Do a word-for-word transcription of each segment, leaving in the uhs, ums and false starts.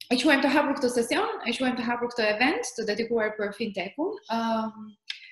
e quajmë të hapur këtë sesion, e quajmë të hapur këtë event të dedikuar për fintechun. Um,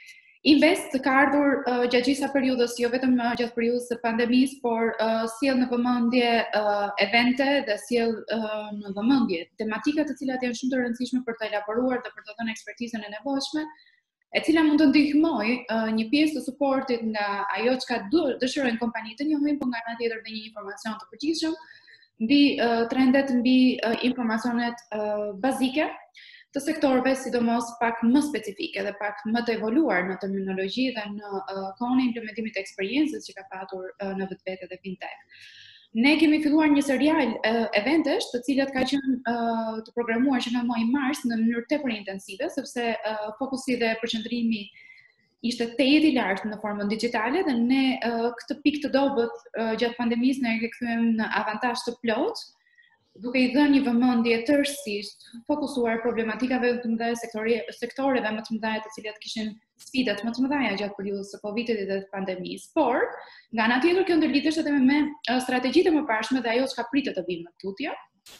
Invest ka ardhur uh, gjatë gjitha periudhës, jo vetëm uh, gjatë periudhës së pandemisë, por uh, sjell në vëmendje uh, evente dhe sjell uh, në vëmendje tematika të cilat janë shumë të rëndësishme për të elaboruar dhe për të dhënë ekspertizën e nevojshme, e cila mund të ndihmojë uh, një pjesë të suportit nga ajo çka dëshirojnë kompanitë të njohin, por nga ana tjetër dhe një informacion të përgjithshëm mbi uh, trendet, mbi uh, informacionet uh, bazike të sektorëve, sidomos pak më specifike dhe pak më të evoluar në terminologji dhe në uh, kohën e implementimit të eksperiencës që ka patur uh, në vetvete dhe fintech. Ne kemi filluar një serial uh, eventesh, të cilat ka qenë uh, të programuar që nga muaji mars në mënyrë tepër intensive, sepse uh, fokusi dhe përqendrimi ishte tejet i lartë në formën digjitale dhe ne uh, këtë pikë të dobët uh, gjatë pandemisë ne e rikthyem në avantazh të plotë, duke i dhënë një vëmendje tërësisht fokusuar problematikave të mëdha sektoreve më të mëdha të cilat kishin sfidat më të mëdha gjatë periudhës së Covidit dhe të pandemisë. Por, nga ana tjetër kjo ndërlidhesh edhe me strategjitë e mëparshme dhe ajo çka pritet të vijë më tutje.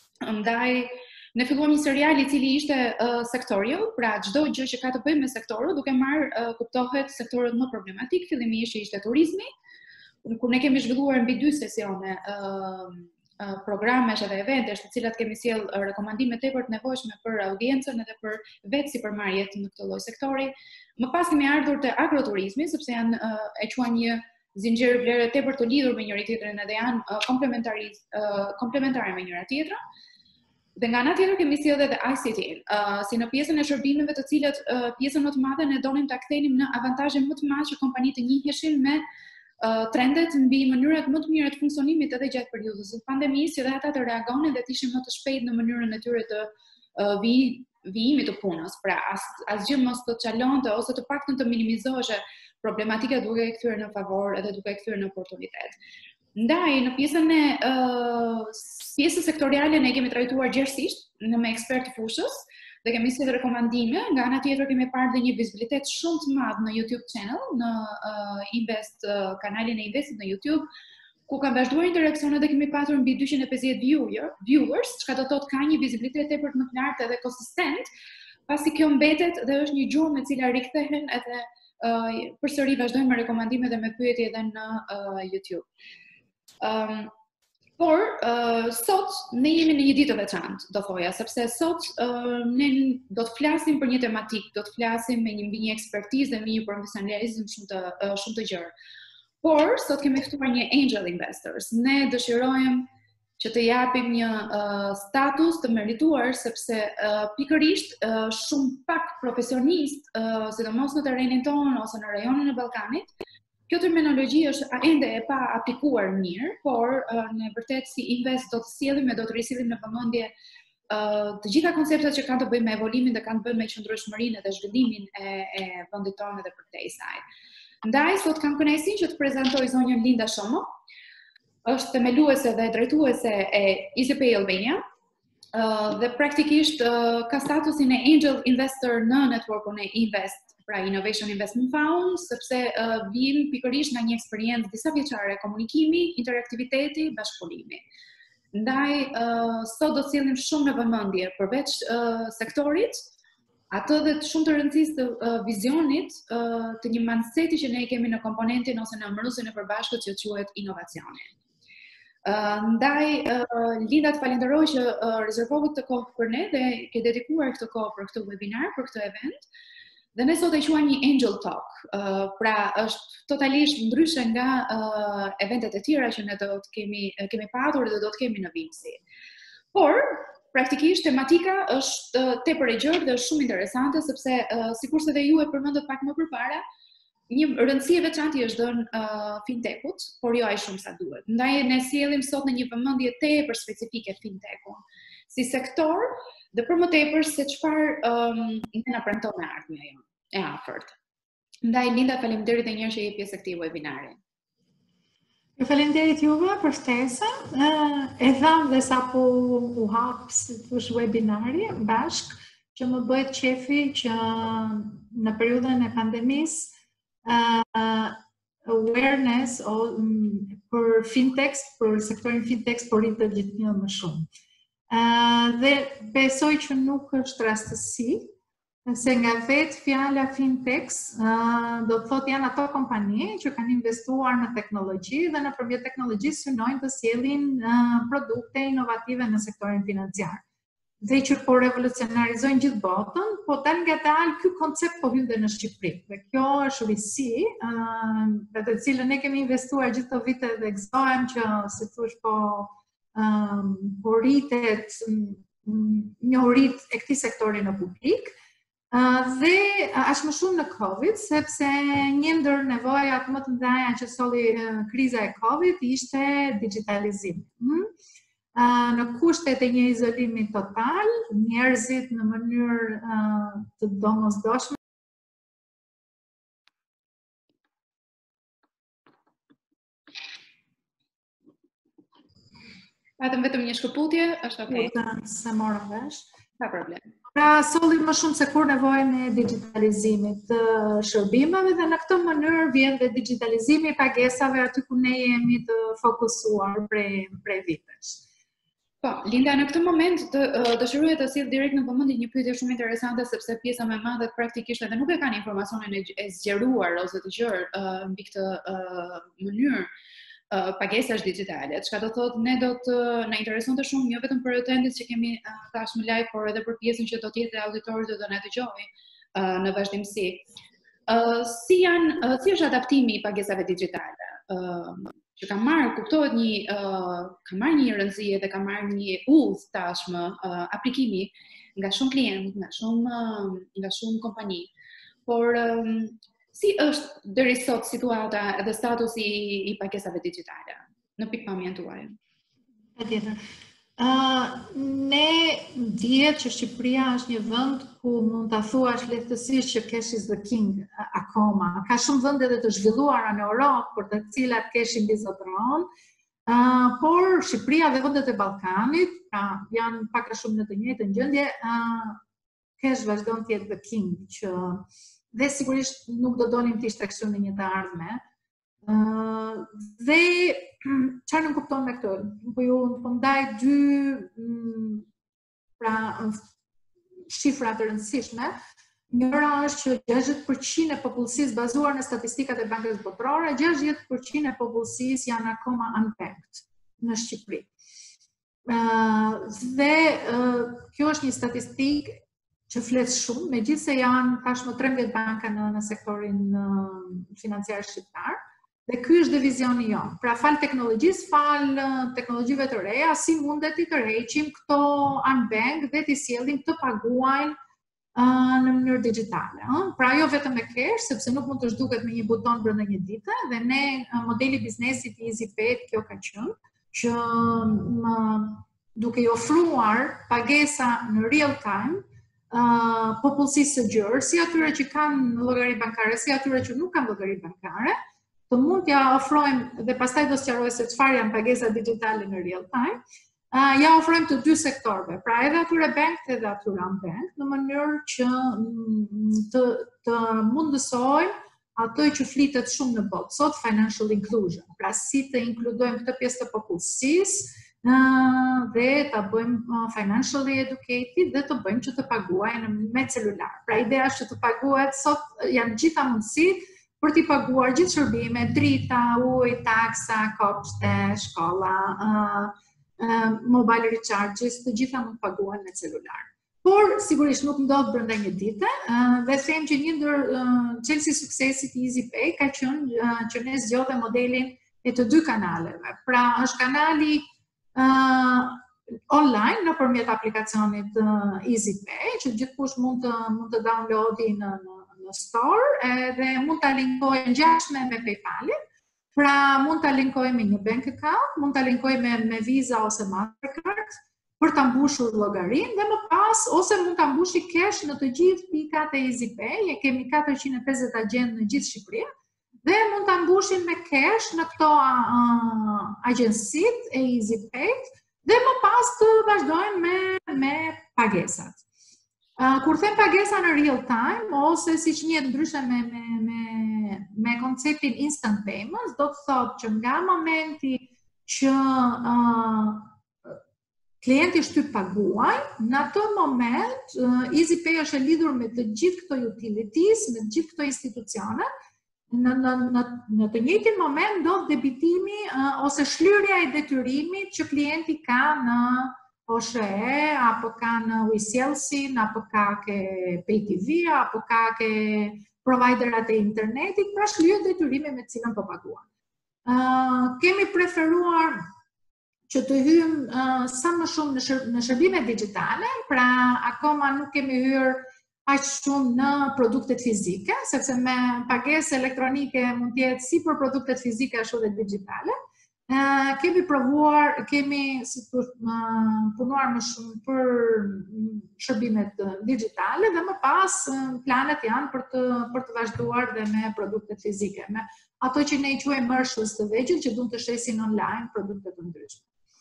Ndaj ne filluam një serial i cili ishte uh, sektorial, pra çdo gjë që ka të bëjë me sektorun, duke marrë uh, kuptohet sektorët më problematik, fillimisht ishte turizmi, kur ne kemi zhvilluar mbi dy sesione uh, programesh edhe eventesh të cilat kemi sjell rekomandime tepër të nevojshme për audiencën edhe për vetë sipërmarrjet në këtë lloj sektori. Më pas kemi ardhur te agroturizmi, sepse janë uh, e quajnë një zinxhir vlere tepër të lidhur me njëri tjetrin edhe janë uh, komplementari uh, komplementare me njëra tjetra. Dhe nga ana tjetër kemi sjellë edhe I C T, uh, si në pjesën e shërbimeve të cilat uh, pjesën më të madhe ne donim ta kthenim në avantazhe më të mëdha që kompanitë të njiheshin me Uh, trendet mbi mënyrat më të mira të funksionimit edhe gjatë periudhës së pandemisë, dhe ata të reagonin dhe të ishin më të shpejt në mënyrën e tyre të uh, vi, vijimit të punës. Pra as, asgjë mos të çalonte ose të paktën të minimizohej problematika duke e kthyer në favor edhe duke e kthyer në oportunitet. Ndaj në pjesën e uh, pjesës sektoriale ne kemi trajtuar gjerësisht në me ekspert të fushës dhe kemi sjellë rekomandime, nga ana tjetër kemi parë dhe një vizibilitet shumë të madh në YouTube channel, në uh, Invest uh, kanalin e Investit në YouTube, ku kanë vazhduar interaksionet dhe kemi patur mbi dyqind e pesëdhjetë viewer, viewers, çka do të thotë ka një vizibilitet tepër të më të lartë edhe konsistent, pasi kjo mbetet dhe është një gjuhë me cila rikthehen edhe uh, përsëri vazhdojmë me rekomandime dhe me pyetje edhe në uh, YouTube. Um, Por, uh, sot ne jemi në një ditë të veçantë, do thoja, sepse sot uh, ne do të flasim për një tematik, do të flasim me një mbi një ekspertizë dhe me një profesionalizëm shumë të uh, shumë të gjerë. Por, sot kemi ftuar një angel investors. Ne dëshirojmë që të japim një uh, status të merituar, sepse uh, pikërisht uh, shumë pak profesionist, uh, sidomos në terrenin tonë ose në rajonin e Ballkanit, kjo terminologji është ende e pa aplikuar mirë, por uh, në vërtet si Invest do të sjellim e do të risillim në vëmendje uh, të gjitha konceptet që kanë të bëjnë me evolimin dhe kanë të bëjnë me qëndrueshmërinë dhe zhvillimin e, e vendit tonë dhe për këtej saj. Ndaj sot kam kënaqësinë që të prezantoj zonjën Linda Shomo, është themeluese dhe drejtuese e Pay Albania, uh, dhe praktikisht uh, ka statusin e angel investor në networkun e Invest, pra Innovation Investment Fund, sepse uh, vim pikërisht nga një eksperiencë disa vjeçare komunikimi, interaktiviteti, bashkëpunimi. Ndaj uh, sot do të sjellim shumë në vëmendje përveç uh, sektorit, atë dhe të shumë të rëndësisë të uh, vizionit uh, të një mindseti që ne kemi në komponentin ose në amërësin e përbashkët që quhet inovacioni. Uh, ndaj uh, Linda të falenderoj që uh, rezervove këtë kohë për ne dhe ke dedikuar këtë kohë për këtë webinar, për këtë event. Dhe ne sot e quajmë një Angel Talk, uh, pra është totalisht ndryshe nga uh, eventet e tjera që ne do të kemi, kemi patur dhe do të kemi në vimësi. Por, praktikisht, tematika është uh, tepër e gjerë dhe është shumë interesante, sepse uh, sikurse dhe ju e përmendët pak më përpara, një rëndësi e veçantë është dhënë uh, fintechut, por jo aq shumë sa duhet. Ndaj ne sjellim sot në një vëmendje tepër specifike fintechun si sektor dhe për më tepër se çfarë um, ne na premton në ardhmja jonë e afërt. Ndaj Linda, faleminderit edhe një herë që je pjesë e këtij webinari. Ju faleminderit juve për ftesën. E tham dhe sapo u hap si thosh webinari bashk që më bëhet qefi që në periudhën e pandemisë uh, awareness o, um, për fintechs, për sektorin fintechs po rritet gjithnjë më shumë. Dhe besoj që nuk është rastësi, se nga vetë fjala fintechs do të thotë janë ato kompani që kanë investuar në teknologji dhe nëpërmjet teknologjisë synojnë të sjellin produkte inovative në sektorin financiar. Dhe që po revolucionarizojnë gjithë botën, po dal nga dal ky koncept po hyn dhe në Shqipëri. Dhe kjo është risi, me të cilën ne kemi investuar gjithë këto vite dhe gëzohem që si thosh po po rritet njohurit e këtij sektori në publik. Dhe ashtë më shumë në Covid, sepse një ndër nevojat më të mëdha që solli kriza e Covid ishte digitalizimi. Në kushtet e një izolimi total, njerëzit në mënyrë të domosdoshme Patëm vetëm një shkëputje, është okay. Se morëm vesh. Pa problem. Pra solli më shumë se kur nevojën e digitalizimit të shërbimeve dhe në këtë mënyrë vjen dhe digitalizimi i pagesave aty ku ne jemi të fokusuar prej prej vitesh. Po, Linda, në këtë moment të dëshiroja të sjell direkt në vëmendje një pyetje shumë interesante sepse pjesa më e madhe praktikisht edhe nuk e kanë informacionin e zgjeruar ose të gjerë mbi këtë mënyrë pagesash digjitale, çka do thotë ne do të na interesonte shumë jo vetëm për utentët që kemi tashmë live, por edhe për pjesën që do të jetë auditorit do na dëgjojë në vazhdimsi. Si janë, si është adaptimi i pagesave digjitale? Që ka marrë, kuptohet një, ka marrë një rëndësi dhe ka marrë një udhë tashmë aplikimi nga shumë klientë, nga shumë nga shumë kompani. Por si është deri sot situata dhe statusi i pagesave digjitale në pikpamjen tuaj? Patjetër. Ne dihet që Shqipëria është një vend ku mund ta thuash lehtësisht që cash is the king akoma. Ka shumë vende të zhvilluara në Europë për të cilat cash-i mbizotëron, por Shqipëria dhe vendet e Ballkanit, pra janë pak a shumë në të njëjtën gjendje, cash vazhdon të jetë the king, që dhe sigurisht nuk do donim të ishte kështu në një të ardhme. Uh, dhe çfarë nuk kupton me këtë? Po ju po ndaj dy um, pra shifra të rëndësishme. Njëra është që gjashtëdhjetë përqind e popullsisë bazuar në statistikat e Bankës Botërore, gjashtëdhjetë përqind e popullsisë janë akoma unbanked në Shqipëri. Uh, dhe uh, kjo është një statistikë që flet shumë, megjithëse janë tashmë trembëdhjetë banka në, në sektorin uh, financiar shqiptar, dhe ky është divizioni jonë. Pra fal teknologjisë, fal uh, teknologjive të reja, si mundet i tërheqim këto unbank dhe t'i sjellim të paguajnë uh, në mënyrë digjitale. Uh? Pra jo vetëm me cash, sepse nuk mund të zhduket me një buton brenda një dite, dhe ne uh, modeli biznesit i EasyPay kjo ka qenë, që uh, duke i ofruar pagesa në real time, Uh, popullsisë së gjerë, si atyre që kanë llogari bankare, si atyre që nuk kanë llogari bankare, të mund t'ja ofrojmë dhe pastaj do sqaroj se çfarë janë pagesa digjitale në real time. Uh, ja ofrojmë të dy sektorëve, pra edhe atyre bank edhe atyre unbank, në mënyrë që të, të mundësojmë ato që flitet shumë në botë sot, financial inclusion, pra si të inkludojmë këtë pjesë të popullsisë, dhe ta bëjmë financially educated dhe të bëjmë që të paguajnë me celular. Pra ideja është që të paguhet, sot janë gjitha mundësit për t'i paguar gjithë shërbime, drita, ujë, taksa, kopshte, shkolla, uh, uh, mobile recharges, të gjitha mund paguhen me celular. Por, sigurisht nuk ndodh brenda një dite, uh, dhe them që një ndër uh, çelësi i suksesit i EasyPay ka qenë uh, që ne zgjodhe modelin e të dy kanaleve. Pra, është kanali Uh, online në përmjet aplikacionit uh, EasyPay, që gjithkush mund të, mund të downloadi në, në, në store dhe mund të linkojë ngjashme me PayPal-in, pra mund të linkojë me një bank account, mund të linkojë me, me Visa ose Mastercard për të mbushur llogarinë dhe më pas ose mund të mbushi cash në të gjithë pikat e EasyPay, e kemi katërqind e pesëdhjetë agjent në gjithë Shqipërinë. Dhe mund të mbushin me cash në këto uh, agjensit e EasyPay dhe më pas të vazhdojnë me, me pagesat. Uh, kur them pagesa në real time, ose si që njët ndryshe me, me, me, me konceptin instant payments, do të thotë që nga momenti që uh, klienti shtyp paguaj, në atë moment uh, EasyPay është e lidhur me të gjithë këto utilities, me të gjithë këto institucione, në, në, në, në të njëjtin moment ndodh debitimi uh, ose shlyrja e detyrimit që klienti ka në O S H E, apo ka në Ujësjelsin, apo ka ke Pay T V, apo ka ke providerat e internetit, pra shlyrja e detyrimit me të cilën po paguan. Uh, kemi preferuar që të hymë uh, sa më shumë në, shër, në shërbime digitale, pra akoma nuk kemi hyrë aq shumë në produktet fizike, sepse me pagesë elektronike mund të jetë si për produktet fizike ashtu dhe digitale. Uh, kemi provuar, kemi si të, uh, punuar më shumë për shërbimet digitale dhe më pas uh, planet janë për të, për të vazhduar dhe me produktet fizike, me ato që ne i quajmë merchants të vegjël që duan të shesin online produkte të ndryshme.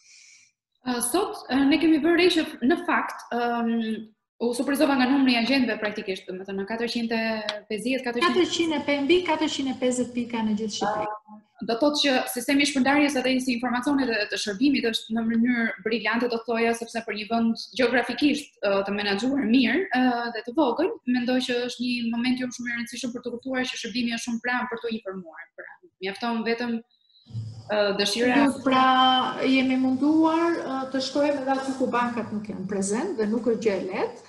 Uh, sot uh, ne kemi vënë re që në fakt um, u surprizova nga numri i agjentëve praktikisht, domethënë në katërqind e pesëdhjetë mbi katërqind e pesëdhjetë pika në gjithë Shqipërinë. Uh, do thotë që sistemi i shpërndarjes edhe si informacionit dhe të shërbimit është në mënyrë briliante, do thoya, sepse për një vend gjeografikisht uh, të menaxhuar mirë uh, dhe të vogël, mendoj që është një moment jo shumë i rëndësishëm për të kuptuar që shërbimi është shumë pranë për të informuar. Pra, mjafton vetëm uh, dëshira. Pra jemi munduar uh, të shkojmë edhe aty ku bankat nuk janë prezent dhe nuk është gjë e lehtë.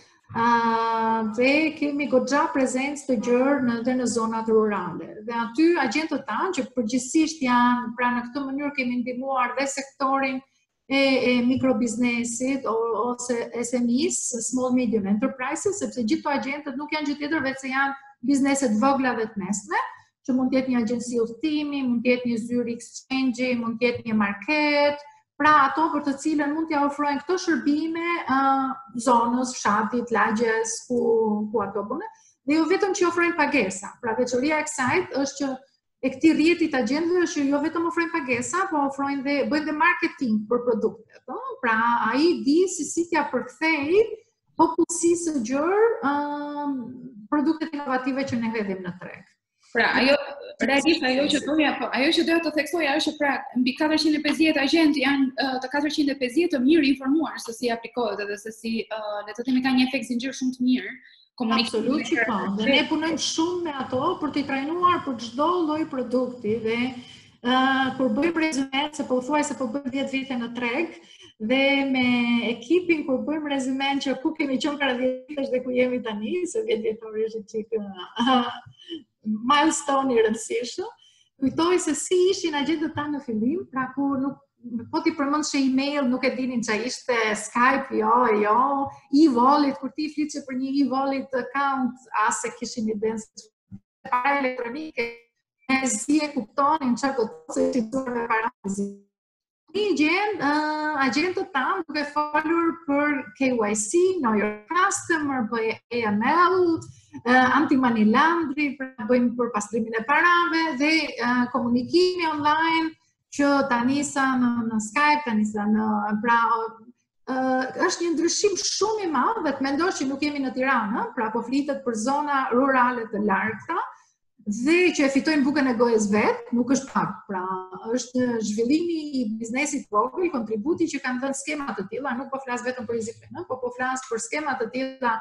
Uh, dhe kemi goxha prezencë të gjerë në, dhe në zonat rurale. Dhe aty agjentët tanë që përgjithsisht janë, pra në këtë mënyrë kemi ndihmuar dhe sektorin e, e mikrobiznesit ose S M Es, Small Medium Enterprises, sepse gjithë agjentët nuk janë gjë tjetër veç se janë bizneset vogla dhe të mesme, që mund të jetë një agjenci udhtimi, mund të jetë një zyrë exchange, mund të jetë një market. Pra ato për të cilën mund t'ja ofrojnë këto shërbime uh, zonës, fshatit, lagjes, ku, ku ato bëne, dhe jo vetëm që ofrojnë pagesa. Pra veçoria e kësajt është që e këtij rrjetit agjentëve është që jo vetëm ofrojnë pagesa, po ofrojnë dhe bëjnë dhe marketing për produktet. No? Pra ai di si si t'ja përkthejë popullsisë së gjerë uh, produktet inovative që ne hedhim në treg. Pra, ajo, realisht, ajo që doja, po, ajo që doja të theksoja është që pra, mbi katërqind e pesëdhjetë agjentë janë uh, të katërqind e pesëdhjetë të mirë informuar se si aplikohet edhe se si, uh, le të themi, ka një efekt zinxhir shumë të mirë. Absolut që po. Dhe ne punojmë shumë me ato për t'i trajnuar për çdo lloj produkti dhe uh, kur bëjmë rezume, se po thuaj se po bëjmë dhjetë vite në treg, dhe me ekipin kur bëjmë rezumen që ku kemi qenë para dhjetë vitesh dhe ku jemi tani, se vjet vjetori është çik uh, milestone i rëndësishëm, kujtoj se si ishin agjentët tanë në fillim, pra ku nuk, po t'i përmendsh email, nuk e dinin ç'a ishte, Skype, jo, jo, e-wallet, kur ti fliçe për një e-wallet account, as e kishin idenë se para elektronike, e zi e kuptonin çfarë do të thotë se dorë para zi. Një gjend, uh, agjentët tanë duke folur për K Y C, Know Your Customer, bëj A M L, uh, anti-money laundry, pra bëjmë për pastrimin e parave dhe uh, komunikimi online që tani sa në, në Skype, tani sa në pra uh, është një ndryshim shumë i madh dhe të mendosh që nuk jemi në Tiranë, pra po flitet për zona rurale të largëta, dhe që e fitojnë bukën e gojës vetë, nuk është pak. Pra, është zhvillimi i biznesit vogël, kontributi që kanë dhënë skema të tilla, nuk po flas vetëm për EasyPay, po po flas për skema të tilla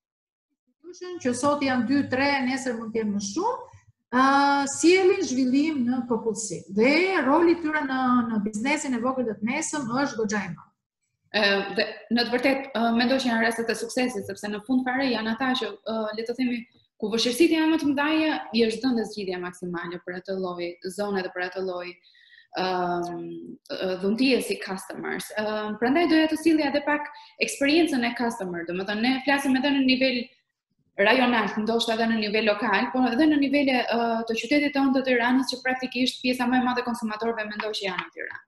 që sot janë dy tre, nesër mund të jenë më shumë, uh, sjellin zhvillim në popullsi. Dhe roli i tyre në në biznesin e vogël dhe të mesëm është goxha i madh. Uh, dhe në të vërtetë uh, mendoj që janë rastet e suksesit, sepse në fund fare janë ata që uh, le të themi ku vështirësitë janë më të mëdha, i është dhënë zgjidhja maksimale për atë lloj zone dhe për atë lloj um, dhuntie si customers. Um, prandaj doja të sillja edhe pak eksperiencën e customer, domethënë ne flasim edhe në nivel rajonal, ndoshta edhe në nivel lokal, por edhe në nivele uh, të qytetit tonë të Tiranës, që praktikisht pjesa më e madhe e konsumatorëve mendoj që janë në Tiranë.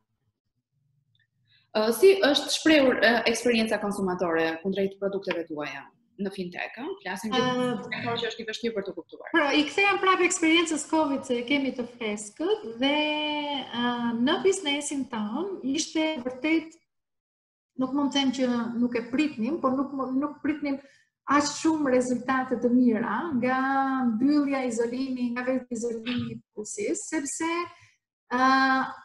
Uh, si është shprehur uh, eksperienca konsumatore kundrejt produkteve tuaja në fintech, ëh? Flasim gjithë uh, që është i vështirë për të kuptuar. Pra, i kthehem prapë eksperiencës Covid se kemi të freskët dhe uh, në biznesin tonë ishte vërtet, nuk mund të them që nuk e pritnim, por nuk nuk pritnim aq shumë rezultate të mira nga mbyllja, izolimi, nga vetë izolimi i pusës, sepse uh,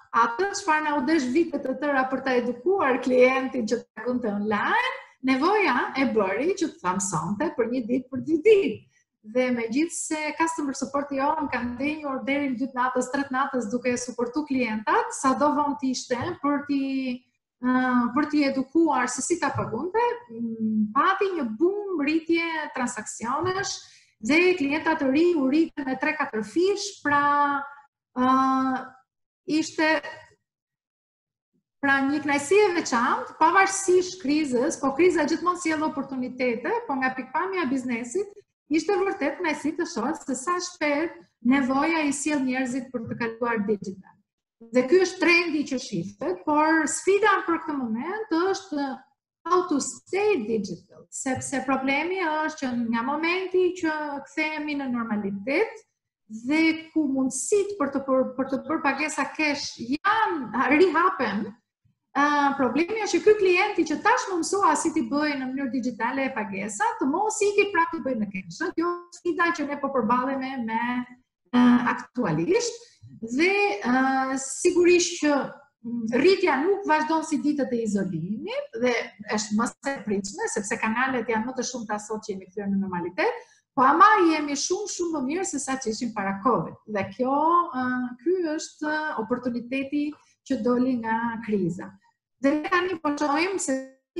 atë çfarë na u desh vitet të tëra për ta edukuar klientin që të takonte online, nevoja e bëri që të mësonte për një ditë për dy ditë. Dhe megjithse customer support i on kanë ndenjur deri në dytë natës, tretë natës duke suportu klientat, sado vonë të ishte për t'i uh, për t'i edukuar se si ta pagunte, pati një boom rritje transaksionesh dhe klientat të ri u rritën me tre katër fish, pra uh, ishte Pra një kënaqësi e veçantë, pavarësisht krizës, po kriza gjithmonë sjell oportunitete, po nga pikpamja e biznesit, ishte vërtet kënaqësi të shoh se sa shpejt nevoja i sjell njerëzit për të kaluar digital. Dhe ky është trendi që shiftet, por sfida për këtë moment është how to stay digital, sepse problemi është që nga momenti që kthehemi në normalitet dhe ku mundësit për të për, për të bërë pagesa cash janë rihapen, Uh, problemi është që ky klienti që tashmë mësua si t'i bëjë në mënyrë digjitale e pagesa, të mos iki prapë të bëjë në cash. Kjo është sfida që ne po përballemi me uh, aktualisht dhe uh, sigurisht që rritja nuk vazhdon si ditët e izolimit dhe është më së pritshme sepse kanalet janë më të shumta sot që jemi kthyer në normalitet, po ama jemi shumë shumë më mirë se sa që ishim para Covid. Dhe kjo uh, ky është uh, oportuniteti që doli nga kriza. Dhe ne tani po shohim se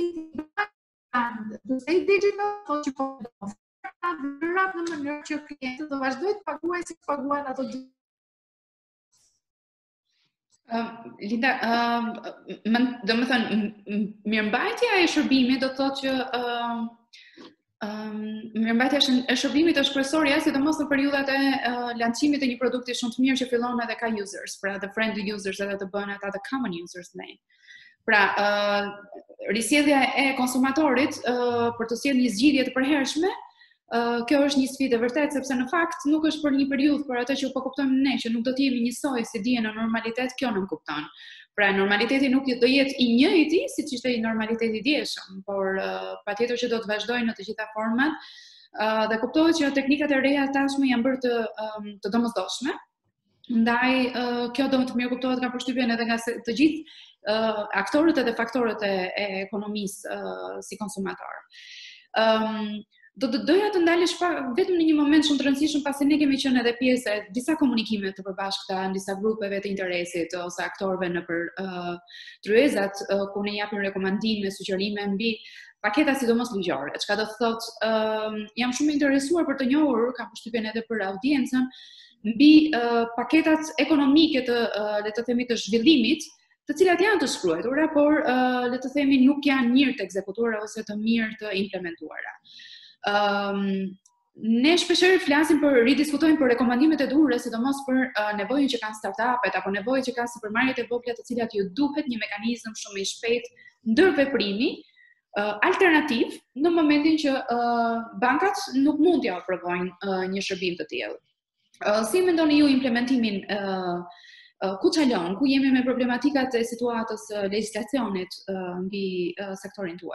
do stay digital, po që po oferta vërat në mënyrë që klientët do vazhdojnë të paguajnë si paguajnë ato dy. Uh, Linda, uh, do më thënë, mirëmbajtja e shërbimit do të thotë që uh, um, mirëmbajtja e shërbimit është kryesorja, sidomos në periudhat e uh, lancimit të një produkti shumë të mirë që fillon edhe ka users, pra the friendly users edhe të bën ata the common users name. Pra, uh, risjellja e konsumatorit uh, për të sjellë një zgjidhje të përhershme, uh, kjo është një sfidë e vërtet, sepse në fakt nuk është për një periudhë, por atë që po kuptojmë ne që nuk do të jemi njësoj si dije në normalitet, kjo nuk kupton. Pra, normaliteti nuk do jetë i njëjti siç ishte i normaliteti i dieshëm, por uh, patjetër që do të vazhdojnë në të gjitha format, uh, dhe kuptohet që teknikat e reja tashmë janë bërë të, um, të domosdoshme. Ndaj, uh, kjo do të mirë kuptohet nga përshtypjen edhe nga të gjithë Uh, aktorët edhe faktorët e, e ekonomisë uh, si konsumator. Um, do të doja të ndalesh pa, vetëm në një moment shumë të rëndësishëm, pasi ne kemi qenë edhe pjesë e disa komunikime të përbashkëta në disa grupeve të interesit ose aktorëve në për uh, tryezat uh, ku ne japim rekomandime, sugjerime mbi paketa sidomos ligjore. Çka do të thotë, uh, jam shumë interesuar për të njohur, kam përshtypjen edhe për audiencën, mbi uh, paketat ekonomike të uh, le të themi të zhvillimit, të cilat janë të shkruara, por uh, le të themi nuk janë mirë të ekzekutuara ose të mirë të implementuara. Um, ne shpeshherë flasim për ridiskutojmë për rekomandimet e duhura, sidomos për uh, nevojën që kanë startupet apo nevojën që kanë supermarketet e vogla, të cilat ju duhet një mekanizëm shumë i shpejtë ndërveprimi uh, alternativ në momentin që uh, bankat nuk mund t'ja aprovojnë uh, një shërbim të tillë. Uh, si mendoni ju implementimin uh, Uh, ku çalon, ku jemi me problematikat e situatës uh, legjislacionit uh, mbi uh, sektorin tuaj?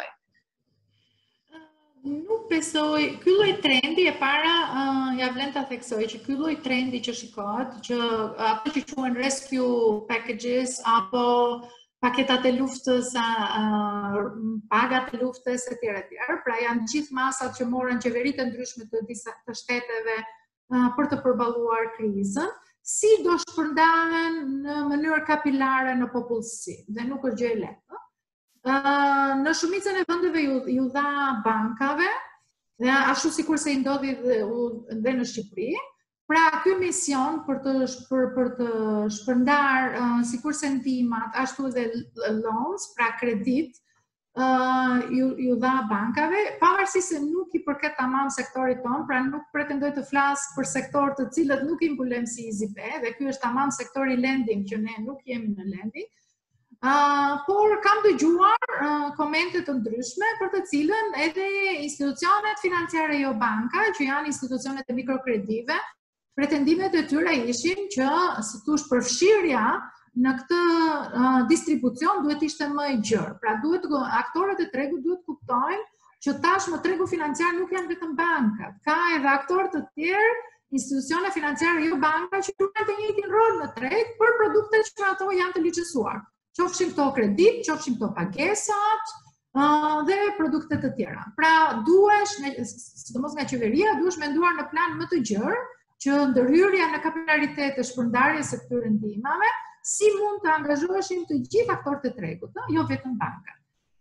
Nuk besoj, ky lloj trendi e para, uh, ja vlen ta theksoj që ky lloj trendi që shikohet, që ato që quhen rescue packages apo paketat e luftës, uh, pagat e luftës etj etj. Pra janë gjithë masat që morën qeveritë të ndryshme të disa të shteteve uh, për të përballuar krizën, si do shpërndahen në mënyrë kapilare në popullsi, dhe nuk është gjë e lehtë. Uh, në shumicën e vendeve ju, ju dha bankave, dhe ashtu sikur se i ndodhi dhe, dhe në Shqipëri. Pra, ky mision për të për, për të shpërndar uh, sikur se ndihmat, ashtu edhe loans, pra kredit, Uh, ju, ju dha bankave, pavarësisht se nuk i përket tamam sektorit tonë, pra nuk pretendoj të flas për sektor të cilët nuk i mbulojmë si I Z P, dhe ky është tamam sektori lending, që ne nuk jemi në lending. Uh, por kam dëgjuar uh, komente të ndryshme për të cilën edhe institucionet financiare jo banka, që janë institucionet e mikrokredive, pretendimet e tyre ishin që si thosh përfshirja në këtë uh, distribucion duhet ishte më i gjerë. Pra duhet aktorët e tregut duhet kuptojnë që tashmë tregu financiar nuk janë vetëm bankat, ka edhe aktorë të tjerë, institucione financiare jo banka që luajnë të njëjtin rol në treg për produktet që ato janë të licencuar. Qofshin këto kredit, qofshin këto pagesat uh, dhe produkte të tjera. Pra duhesh, sidomos nga qeveria, duhesh menduar në plan më të gjerë që ndërhyrja në kapitalitet të shpërndarjes së këtyre ndihmave, si mund të angazhoheshin të gjithë aktorët e tregut, jo vetëm bankat.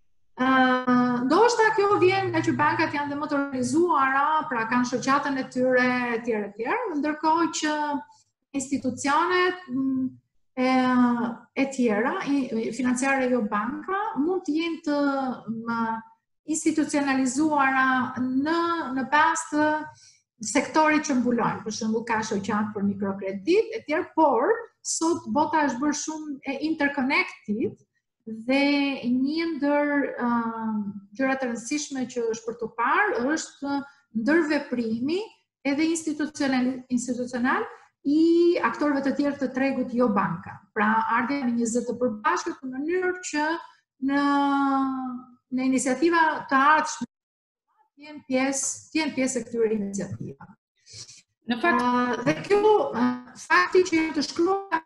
Uh, ndoshta kjo vjen nga që bankat janë dhe më të organizuara, pra kanë shoqatën e tyre etj etj, ndërkohë që institucionet e, e tjera, financiare jo banka, mund të jenë të më institucionalizuara në në bazë të sektorit që mbulojnë, për shembull ka shoqat për mikrokredit e tjerë, por sot bota është bërë shumë e interconnected dhe një ndër uh, gjërat e rëndësishme që është për të parë është ndërveprimi edhe institucional, institucional i aktorëve të tjerë të tregut jo banka. Pra ardhja në një zë të përbashkët në mënyrë që në në iniciativa të ardhshme të jenë pjesë, të jenë pjesë e këtyre iniciativa. Në fakt, uh, dhe kjo uh, fakti që të shkruar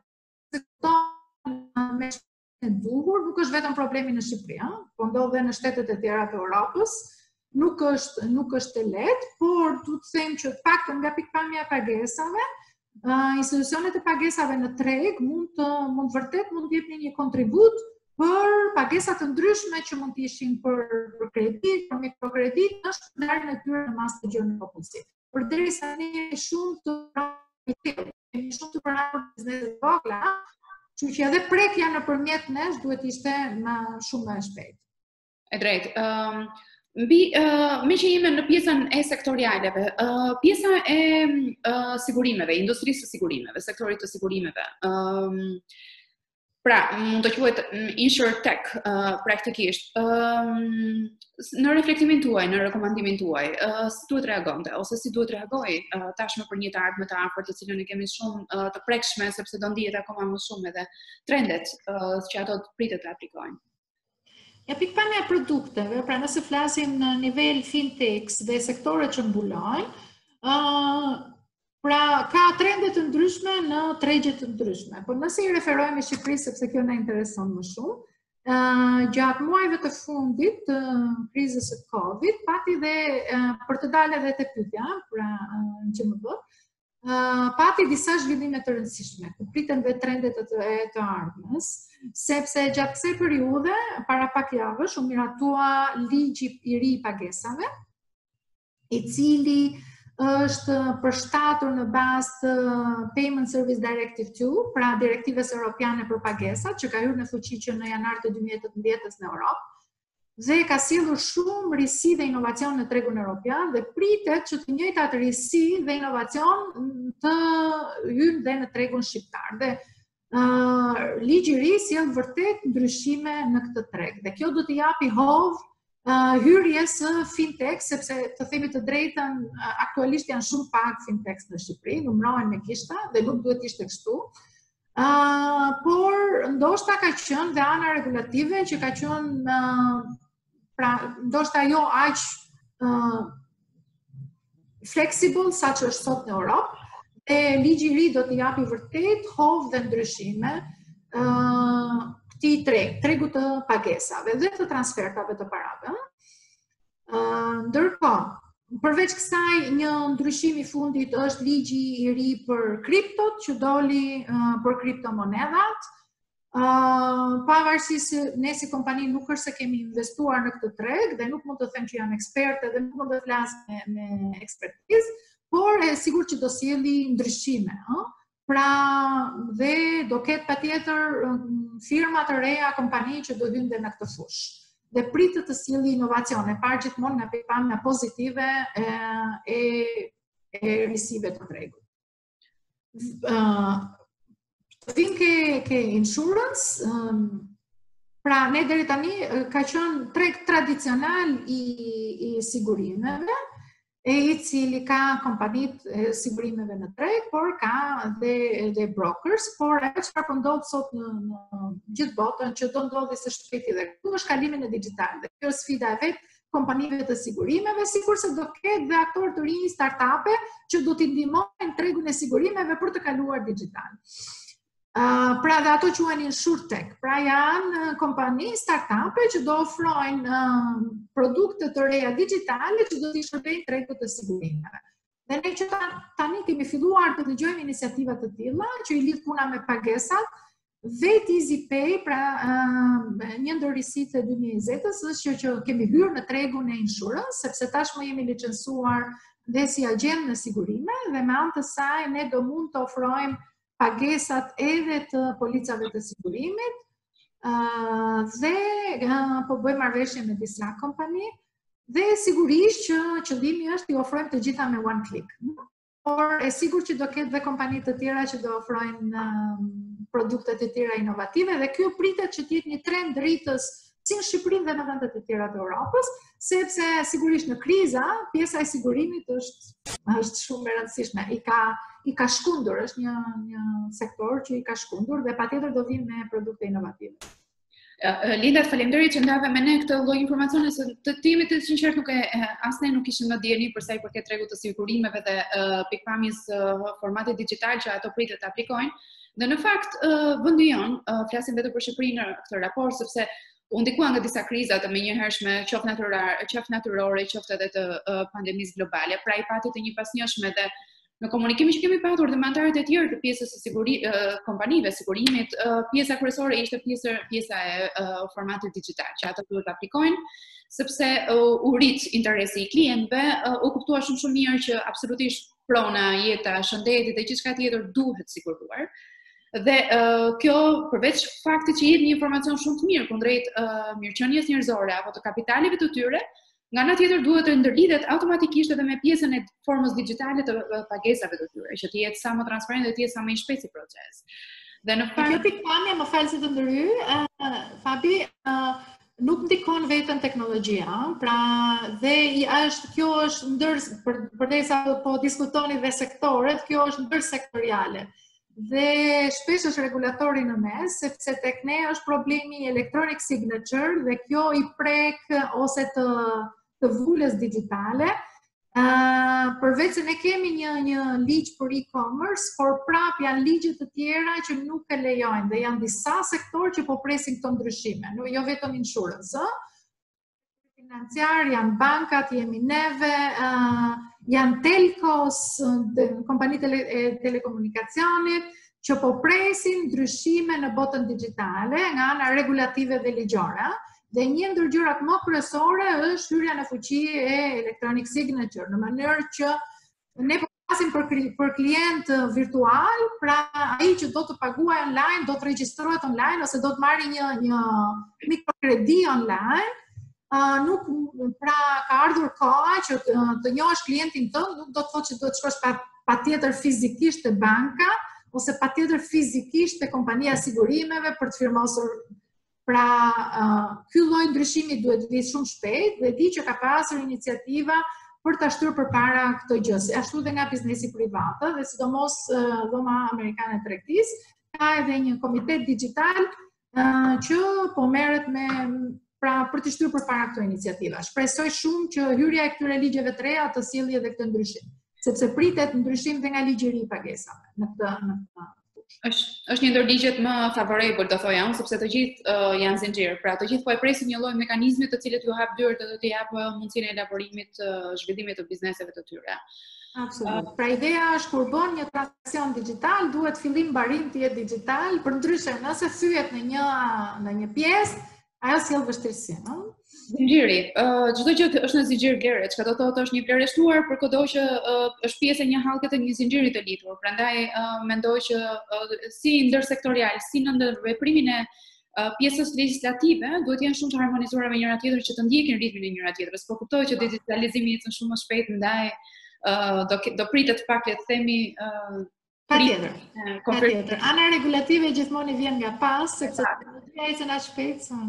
këto me e duhur, nuk është vetëm problemi në Shqipëri, ha? Po ndodh dhe në shtetet e tjera të Europës, nuk është nuk është e lehtë, por du të them që të paktën nga pikpamja e pagesave, uh, institucionet e pagesave në treg mund të mund vërtet mund të jepnin një kontribut për pagesa të ndryshme që mund të ishin për, për kredit, për mikrokredit, në shpërndarjen e tyre në masë të gjerë në popullsi. Përderisa ne jemi shumë të kemi shumë të pranuar bizneset e vogla, kështu që edhe prekja nëpërmjet nesh duhet ishte më shumë më e shpejtë. E drejtë. Um, mbi uh, me që jemi në pjesën e sektorialeve, uh, pjesa e uh, sigurimeve, industrisë së sigurimeve, sektorit të sigurimeve. Um, Pra, mund të quhet insurtech uh, praktikisht. Um, në reflektimin tuaj, në rekomandimin tuaj, uh, si duhet reagonte ose si duhet reagoj uh, tashmë për një të ardhmë të afërt, të cilën e kemi shumë uh, të prekshme sepse do ndihet akoma më shumë edhe trendet uh, që ato pritet të aplikojnë. Ja pikpamja e produkteve, pra nëse flasim në nivel fintech dhe sektorët që mbulojnë, uh, pra, ka trendet të ndryshme në tregje të ndryshme. Por nëse i referojmë Shqipërisë, sepse kjo na intereson më shumë, uh, gjatë muajve të fundit të uh, krizës së Covid, pati dhe uh, për të dalë edhe te pyetja, pra uh, që më bë, uh, pati disa zhvillime të rëndësishme. Priten dhe trendet të, të, të ardhmës, sepse gjatë kësaj periudhe, para pak javësh, u miratua ligji i ri i pagesave, i cili është përshtatur në bazë të Payment Service Directive two, pra direktives europiane për pagesat, që ka hyrë në fuqi që në janar të dy mijë e tetëmbëdhjetë në Europë, dhe ka sjellur shumë risi dhe inovacion në tregun europian dhe pritet që të njëjtat risi dhe inovacion të hyjnë dhe në tregun shqiptar. Dhe uh, ligji i ri sjell vërtet ndryshime në këtë treg. Dhe kjo do të japi hovë Uh, hyrje së fintech, sepse të themi të drejtën, uh, aktualisht janë shumë pak fintechs në Shqipëri, numërohen me kishta dhe nuk duhet ishte kështu. Uh, por ndoshta ka qenë dhe ana regulative që ka qenë uh, pra ndoshta jo aq uh, flexible sa që është sot në Europë, dhe ligji i ri do të japi vërtet hovë dhe ndryshime uh, këtij treg, tregu të pagesave dhe të transfertave të parave. Uh, ndërkohë, përveç kësaj, një ndryshim i fundit është ligji i ri për kriptot, që doli uh, për kriptomonedat. Uh, pavarësisht se ne si kompani nuk është se kemi investuar në këtë treg dhe nuk mund të them që jam eksperte dhe nuk mund të flas me, me ekspertizë, por e sigurt që do sjelli ndryshime, ëh. Pra, dhe do ketë patjetër firma të reja, kompani që do hyjnë dhe në këtë fushë. Dhe pritet të sjellë inovacione, parë gjithmonë nga pikpamja pozitive e, e, e risive të tregut. Uh, të vim ke, ke insurance, um, pra ne deri tani ka qenë treg tradicional i, i sigurimeve, e i cili ka kompanit e sigurimeve në treg, por ka dhe, dhe brokers, por e që ka ndodhë sot në, në gjithë botën, që do ndodhë së shpejti dhe këtu është kalimin e digital. Dhe kjo sfida e vetë kompanive të sigurimeve, sikurse do ketë dhe aktorë të rinj, startupe që do t'i ndihmojnë tregun e sigurimeve për të kaluar digital. Uh, pra dhe ato quhen insurtech, pra janë kompani, startupe që do ofrojnë uh, produkte të reja digitale që do t'i shërbejnë tregut të sigurimeve. Dhe ne që tani kemi filluar të dëgjojmë iniciativat të tilla që i lidh puna me pagesat, vetë EasyPay, pra uh, një ndër risitë e dy mijë e njëzet-ës është që kemi hyrë në tregun e insurance, sepse tashmë jemi licencuar dhe si agent në sigurime dhe me anë të saj ne do mund të ofrojmë pagesat edhe të policave të sigurimit uh, dhe uh, po bëjmë marrëveshje me disa kompani dhe sigurisht që qëllimi është t'i ofrojmë të gjitha me one click. Por e sigur që do ketë dhe kompani të tjera që do ofrojnë uh, produkte të tjera inovative dhe kjo pritet që t'jetë një trend rritës si në Shqipërinë dhe në vendet e tjera të Europës, sepse sigurisht në kriza pjesa e sigurimit është është shumë e rëndësishme. I ka i ka shkundur, është një një sektor që i ka shkundur dhe patjetër do vinë me produkte inovative. Uh, Linda, faleminderit që ndave me ne këtë lloj informacione, se të jemi të sinqert nuk e as ne nuk kishim më dieni për sa i përket tregut të sigurimeve dhe uh, pikpamjes uh, formatit digital që ato pritet të aplikojnë. Dhe në fakt uh, vendi jon, uh, flasim vetëm për Shqipërinë në këtë raport, sepse u ndikua nga disa kriza të menjëhershme, qoftë natyrore, qoftë natyrore, qoftë edhe të uh, pandemisë globale, pra i pati të një pasnjëshme dhe në komunikimin që kemi patur dhe me anëtarët e tjerë të pjesës së siguri, uh, kompanive sigurimit, uh, pjesa kryesore ishte pjesa pjesa e uh, formatit digital, që ato duhet të aplikojnë, sepse uh, u rrit interesi i klientëve, uh, u kuptua shumë shumë mirë që absolutisht prona, jeta, shëndeti dhe gjithçka tjetër duhet siguruar. Dhe uh, kjo përveç faktit që jep një informacion shumë të mirë kundrejt uh, mirëqenies njerëzore apo të kapitaleve të tyre, nga ana tjetër duhet të ndërlidhet automatikisht edhe me pjesën e formës digjitale të uh, pagesave të tyre, që të jetë sa më transparent dhe të jetë sa më i shpejtë si proces. Dhe në fakt kjo pikpamje, më fal se të ndërhy, uh, Fabi, uh, nuk ndikon vetëm teknologjia, pra dhe i është kjo është ndër për përderisa po diskutoni dhe sektoret, kjo është ndërsektoriale. Dhe shpesh është regulatori në mes, sepse tek ne është problemi electronic signature dhe kjo i prek ose të, të vulës digitale. Uh, përveç se ne kemi një, një ligj për e-commerce, por prap janë ligje të tjera që nuk e lejojnë dhe janë disa sektor që po presin këto ndryshime, no, jo vetëm insurance, financiar, janë bankat, jemi neve, uh, janë telcos, kompanitë e telekomunikacionit, që po presin ndryshime në botën digjitale nga ana regulative dhe ligjore. Dhe një ndër gjërat më kryesore është hyrja në fuqi e electronic signature, në mënyrë që ne po flasim për, për klient virtual, pra ai që do të paguajë online, do të regjistrohet online ose do të marrë një një mikrokredi online. Uh, nuk pra ka ardhur koha që të, të njohësh klientin tënd, nuk do të thotë që do të shkosh pa, patjetër fizikisht te banka ose patjetër fizikisht te kompania sigurimeve për të firmosur. Pra uh, ky lloj ndryshimi duhet të vijë shumë shpejt dhe di që ka pasur iniciativa për ta shtyrë përpara këtë gjë. Ashtu dhe nga biznesi privat dhe sidomos uh, dhoma amerikane e tregtisë ka edhe një komitet digjital uh, që po merret me pra për të shtyrë përpara këto iniciativa. Shpresoj shumë që hyrja e këtyre ligjeve të reja të sjellë edhe këtë ndryshim, sepse pritet ndryshim dhe nga ligji i ri i pagesave në këtë në këtë. Është është një ndër ligjet më favorable, do thoja unë, sepse të gjithë uh, janë zinxhir. Pra të gjithë po e presin një lloj mekanizmi të cilët ju hap dyert dhe të jap mundësinë e elaborimit, uh, zhvillimit të bizneseve të tyre. Absolut. Pra ideja është kur bën një transakcion digjital, duhet fillim mbarim të jetë digjital, përndryshe nëse thyet në një në një pjesë, ajo sjell vështirësi, ëh? Zinxhiri, uh, çdo gjë është në zinxhir vlere, çka do thotë është një vlerë e shtuar për kudo që uh, është pjesë e një hallke të një zinxhiri të lidhur. Prandaj uh, mendoj që uh, si ndërsektorial, si në ndërveprimin e uh, pjesës legjislative, duhet të jenë shumë të harmonizuara me njëra tjetrën që të ndjekin ritmin e njëra tjetrës. Po kuptoj që digitalizimi ecën shumë më shpejt, ndaj uh, do do pritet pak le të themi uh, Patjetër. Patjetër. Ana regulative gjithmonë vjen nga pas, sepse teknologjia ecën aq shpejt se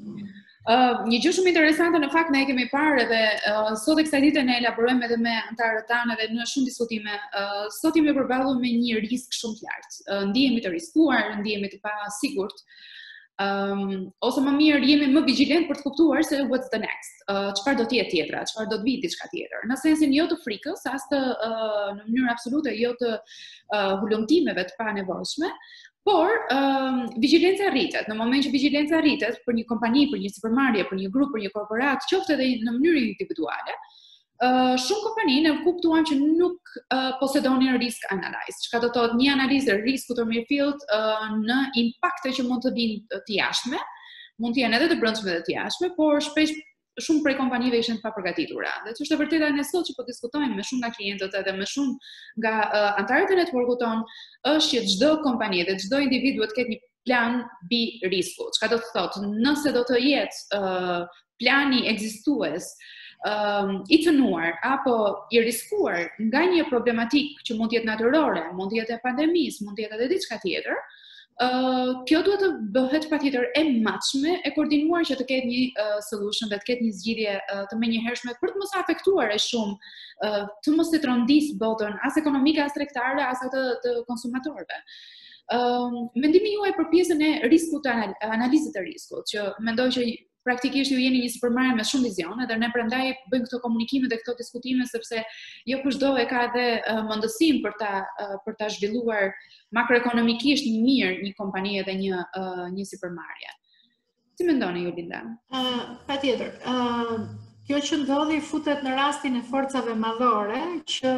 Uh, një gjë shumë interesante në fakt ne e kemi parë edhe uh, sot e kësaj dite ne elaborojmë edhe me antarët tanë edhe në shumë diskutime. Uh, sot jemi përballur me një risk shumë të lartë. Uh, ndihemi të rrezikuar, ndihemi të pasigurt. Um, ose më mirë jemi më vigjilent për të kuptuar se what's the next, uh, çfarë do të jetë tjetra, çfarë do të vijë diçka tjetër. Në sensin jo të frikës, as të uh, në mënyrë absolute jo të uh, hulumtimeve të panevojshme, por uh, vigjilenca rritet. Në moment që vigjilenca rritet për një kompani, për një sipërmarrje, për një grup, për një korporat, qoftë edhe në mënyrë individuale, Uh, shumë kompani ne kuptuan që nuk uh, posedonin risk analyze. Çka do të thotë një analizë risku të mirëfillt uh, në impakte që mund të vinë të jashtme, mund të jenë edhe të brendshme dhe të jashtme, por shpesh shumë prej kompanive ishin të papërgatitura. Dhe ç'është e vërteta ne sot që po diskutojmë me shumë nga klientët edhe me shumë nga uh, antarët e networkut ton, është që çdo kompani dhe çdo individ duhet të ketë një plan B risku. Çka do të thotë, nëse do të jetë uh, plani ekzistues Um, i cënuar apo i riskuar nga një problematik që mund të jetë natyrore, mund të jetë e pandemisë, mund të jetë edhe diçka tjetër, uh, kjo duhet të bëhet patjetër e matchme, e koordinuar që të ketë një uh, solution dhe të ketë një zgjidhje uh, të menjëhershme për të mos afektuar e shumë, uh, të mos të trondis botën as ekonomike, as tregtare, as atë të konsumatorëve. Um, mendimi juaj për pjesën e riskut të anal analizës të riskut, që mendoj që praktikisht ju jeni një sipërmarrje me shumë vizion, edhe ne prandaj bëjmë këto komunikime dhe këto diskutime sepse jo kushdo e ka edhe uh, mundësinë për ta uh, për ta zhvilluar makroekonomikisht një mirë një kompani edhe një uh, një sipërmarrje. Si mendoni ju, Linda? Uh, Patjetër. Uh, kjo që ndodhi futet në rastin e forcave madhore që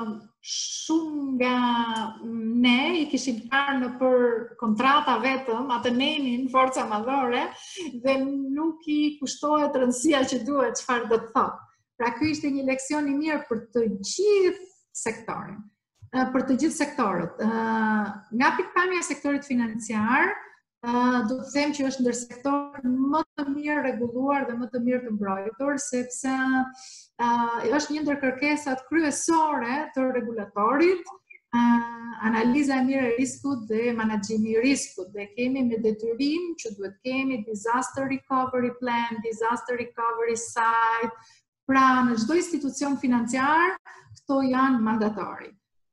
shumë nga ne i kishim parë në për kontrata vetëm, atë nemin forca madhore dhe nuk i kushtohet rëndësia që duhet çfarë do të thotë. Pra ky ishte një leksion i mirë për të gjithë sektorin, për të gjithë sektorët. Nga pikpamja e sektorit financiar, do të them që është ndër sektorët më të mirë rregulluar dhe më të mirë të mbrojtur, sepse Uh, është një ndër kërkesat kryesore të regulatorit, uh, analiza e mirë e riskut dhe menaxhimi i riskut. Dhe kemi me detyrim që duhet kemi disaster recovery plan, disaster recovery site, pra në çdo institucion financiar këto janë mandatori.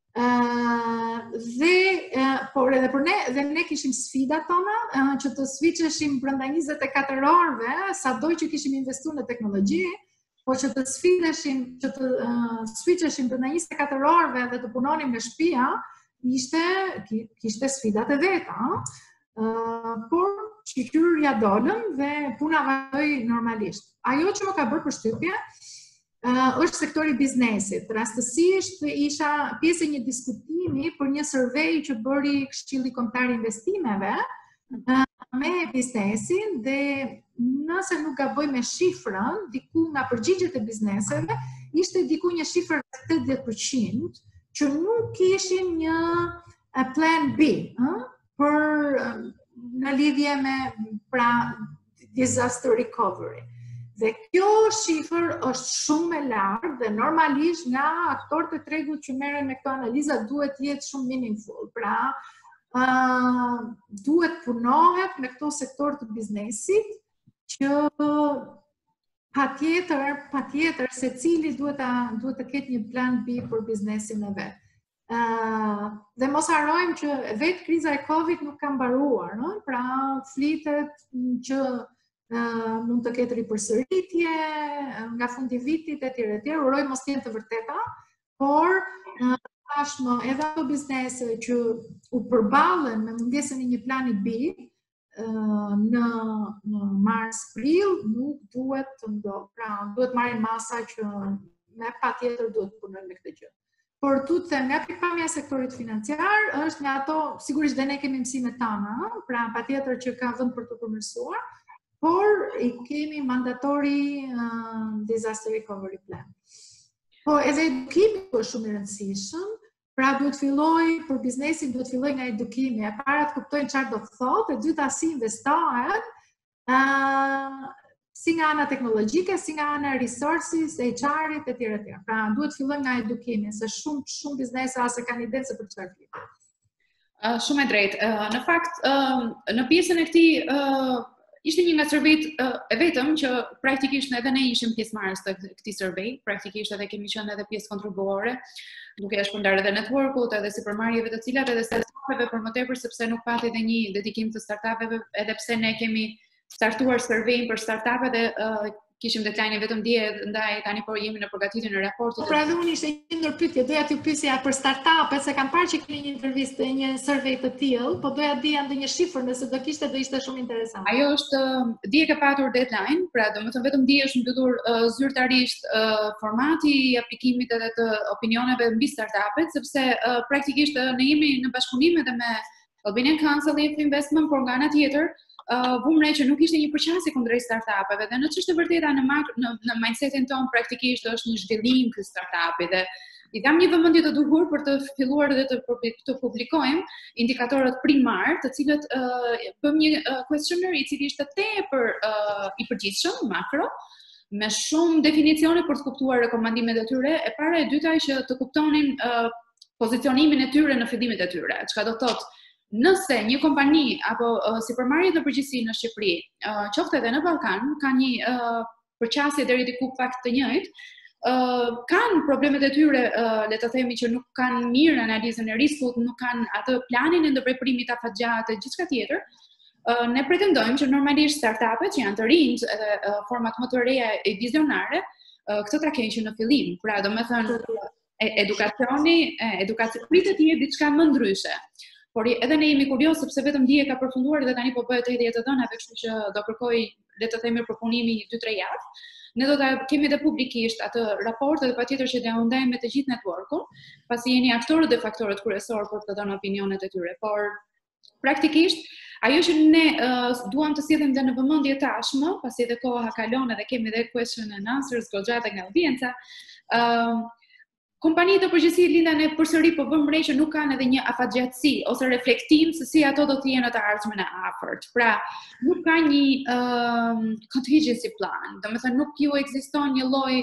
Uh, dhe uh, por edhe për ne dhe ne kishim sfidat tona uh, që të switcheshim brenda njëzet e katër orëve, sado që kishim investuar në teknologji, po që të sfideshim, që të uh, switcheshim brenda njëzet e katër orëve dhe të punonim nga shtëpia, ishte kishte sfidat e veta, uh, por shqyrë ja dolëm dhe puna vazhdoi normalisht. Ajo që më ka bërë përshtypje uh, është sektori biznesit. Rastësisht isha pjesë e një diskutimi për një survey që bëri Këshilli Kombëtar i Investimeve uh, me biznesin dhe nëse nuk gaboj me shifrën, diku nga përgjigjet e bizneseve, ishte diku një shifrë tetëdhjetë përqind që nuk kishin një plan B, eh, për në lidhje me pra disaster recovery. Dhe kjo shifër është shumë e lartë dhe normalisht nga aktorët e tregut që merren me këto analiza duhet jetë shumë meaningful. Pra, uh, duhet punohet me këto sektor të biznesit që patjetër, patjetër secili duhet ta duhet të ketë një plan B për biznesin e vet. Uh, dhe mos harrojmë që vetë kriza e Covid nuk ka mbaruar, no? Pra flitet që uh, mund të ketë ripërsëritje nga fundi i vitit etj etj. Uroj mos jenë të vërteta, por uh, tashmë edhe ato biznese që u përballen me mungesën e një plani B në në mars prill nuk duhet të ndodhë. Pra, duhet marrin masa që ne patjetër duhet të punojmë me këtë gjë. Por tu të them nga pikpamja e sektorit financiar është nga ato, sigurisht dhe ne kemi mësimet tana, pra patjetër që ka vend për të përmirësuar, por i kemi mandatori uh, disaster recovery plan. Po edhe edukimi është shumë i rëndësishëm. Pra duhet filloj, për biznesin duhet filloj nga edukimi, e para të kuptojnë çfarë do të thotë, e dyta si investohet, uh, si nga ana teknologjike, si nga ana resources, H R-it etj etj. Pra duhet filloj nga edukimi, se shumë shumë biznese as e kanë idenë se për çfarë flitet. Uh, shumë e drejtë. Uh, në fakt, uh, në pjesën e këtij uh, ishte një nga survejt uh, e vetëm që praktikisht edhe ne ishim pjesëmarrës të këtij survey, praktikisht edhe kemi qenë edhe pjesë kontribuore, duke e shpërndar edhe networkut, edhe sipërmarrjeve të cilat edhe startupeve për më tepër sepse nuk pati edhe një dedikim të startupeve, edhe pse ne kemi startuar surveyin për startupet dhe uh, kishim deadline vetëm dje, ndaj tani po jemi në përgatitjen e raportit. Po pra dhe unë ishte një ndërpytje, doja t'ju pyesja për startupet, se kam parë që keni një intervistë, një survey të tillë, po doja dija ndonjë shifër, nëse do kishte do ishte shumë interesant. Ajo është dje ka patur deadline, pra domethënë vetëm dje është mbyllur uh, zyrtarisht uh, formati i aplikimit edhe të opinioneve mbi startupet, sepse uh, praktikisht uh, ne jemi në bashkëpunim edhe me Albanian Fintech, por nga ana tjetër Uh, vumre që nuk ishte një përqasje kundrejt startupeve dhe në çështë e vërteta në, në, në mindsetin ton praktikisht është një zhvillim ky startupi dhe i dam një vëmendje të duhur për të filluar dhe të, të publikojmë indikatorët primar, të cilët uh, bëm një uh, questionnaire i cili ishte tepër uh, i përgjithshëm, makro, me shumë definicione për të kuptuar rekomandimet e tyre, e para e dyta që të kuptonin uh, pozicionimin e tyre në fillimet e tyre, çka do thotë nëse një kompani apo uh, sipërmarrjet në përgjithësi në Shqipëri, uh, qoftë edhe në Ballkan, ka një uh, përqasje deri diku pak të njëjtë, uh, kanë problemet e tyre, uh, le të themi që nuk kanë mirë analizën e riskut, nuk kanë atë planin e ndërpreprimit afatgjatë, gjithçka tjetër. Uh, ne pretendojmë që normalisht startupet që janë të rinj edhe uh, format më të reja e vizionare, uh, këtë ta kenë që në fillim. Pra, domethënë edukacioni, edukacioni pritet të jetë diçka më ndryshe. Por edhe ne jemi kurios sepse vetëm dje ka përfunduar dhe tani po bëhet hedhje të dhënave, kështu që do kërkoj le të themi përpunimi dy tre javë. Ne do ta kemi edhe publikisht atë raport dhe patjetër që do ja ndajmë me të gjithë networkun, pasi jeni aktorët dhe faktorët kryesorë për të dhënë opinionet e tyre. Por praktikisht ajo që ne uh, duam të sillim dhe në vëmendje tashmë, pasi edhe koha kalon edhe kemi edhe question and answers goxhate nga audienca, uh, kompanitë të përgjithësi linden e përsëri po vëmë re që nuk kanë edhe një afatgjatësi ose reflektim se si ato do të jenë të ardhmen e afërt. Pra, nuk ka një um, contingency plan, domethënë nuk ju ekziston një lloj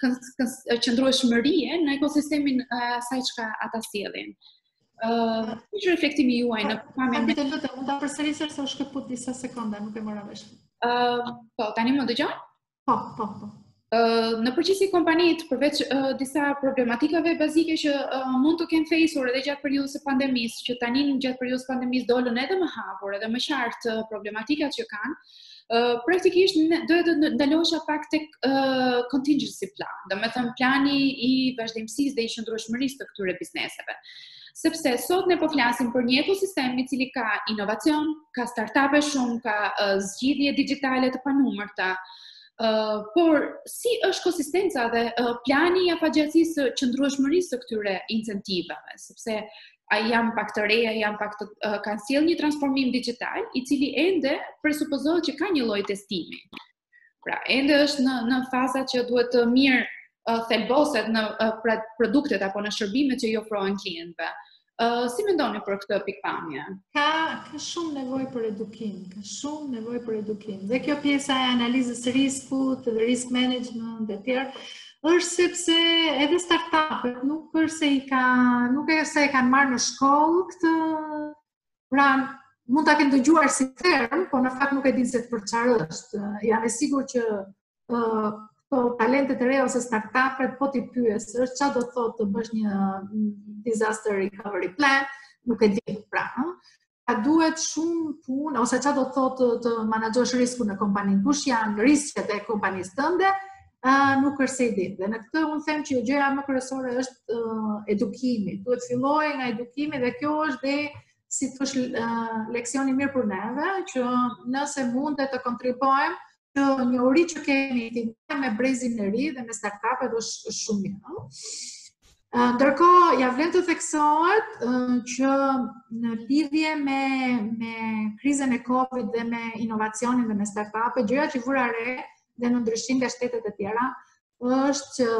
qëndrueshmërie në ekosistemin uh, asaj çka ata sjellin. Ë, uh, ç'është reflektimi juaj në pamjen e... Të lutem, mund ta përsërisësh se u shkëput disa sekonda, nuk e mora vesh. Ë, uh, po, tani më dëgjon? Po, po, po. Uh, në përgjithësi kompanitë, përveç uh, disa problematikave bazike që uh, mund të kenë fejsur edhe gjatë periudhës së pandemisë, që tani gjatë periudhës së pandemisë dolën edhe më hapur, edhe më qartë uh, problematikat që kanë, uh, praktikisht do të ndalohesha pak tek uh, contingency plan, domethënë plani i vazhdimësisë dhe i qëndrueshmërisë të këtyre bizneseve. Sepse sot ne po flasim për një ekosistem i cili ka inovacion, ka startupe shumë, ka uh, zgjidhje digjitale të panumërta. Uh, por si është konsistenca dhe uh, plani i afatgjatësisë së qëndrueshmërisë së këtyre incentivave, sepse a janë pak të reja, janë pak të uh, kanë sjell një transformim digjital i cili ende presupozohet që ka një lloj testimi. Pra, ende është në në faza që duhet të mirë uh, thelboset në uh, pra, produktet apo në shërbimet që i ofrohen klientëve. Uh, si mendoni për këtë pikpamje? Ka, ka shumë nevojë për edukim, ka shumë nevojë për edukim. Dhe kjo pjesa e analizës së riskut, dhe risk management e tjerë, është sepse edhe startupet nuk është se i ka, nuk është se i kanë marrë në shkollë këtë, pra mund ta kenë dëgjuar si term, por në fakt nuk e dinë se për çfarë është. Jam e sigurt që uh, talentet e reja ose startupet, po t'i pyes, është çfarë do thotë të bësh një disaster recovery plan, nuk e di, pra. A duhet shumë punë, ose çfarë do thotë të, të menaxhosh riskun në kompaninë, kush janë risket e kompanisë tënde, uh, nuk është se i di. Dhe në këtë unë them që gjëja më kryesore është uh, edukimi. Duhet fillojë nga edukimi dhe kjo është dhe si thosh uh, leksioni mirë për neve, që nëse mundet të kontribuojmë që një uri që kemi të me brezin e ri dhe me startupet është shumë mirë. Ndërkohë, ja vlen të theksohet që në lidhje me, me krizën e Covid dhe me inovacionin dhe me startupet, gjëja që vura re dhe në ndryshim nga shtetet e tjera, është që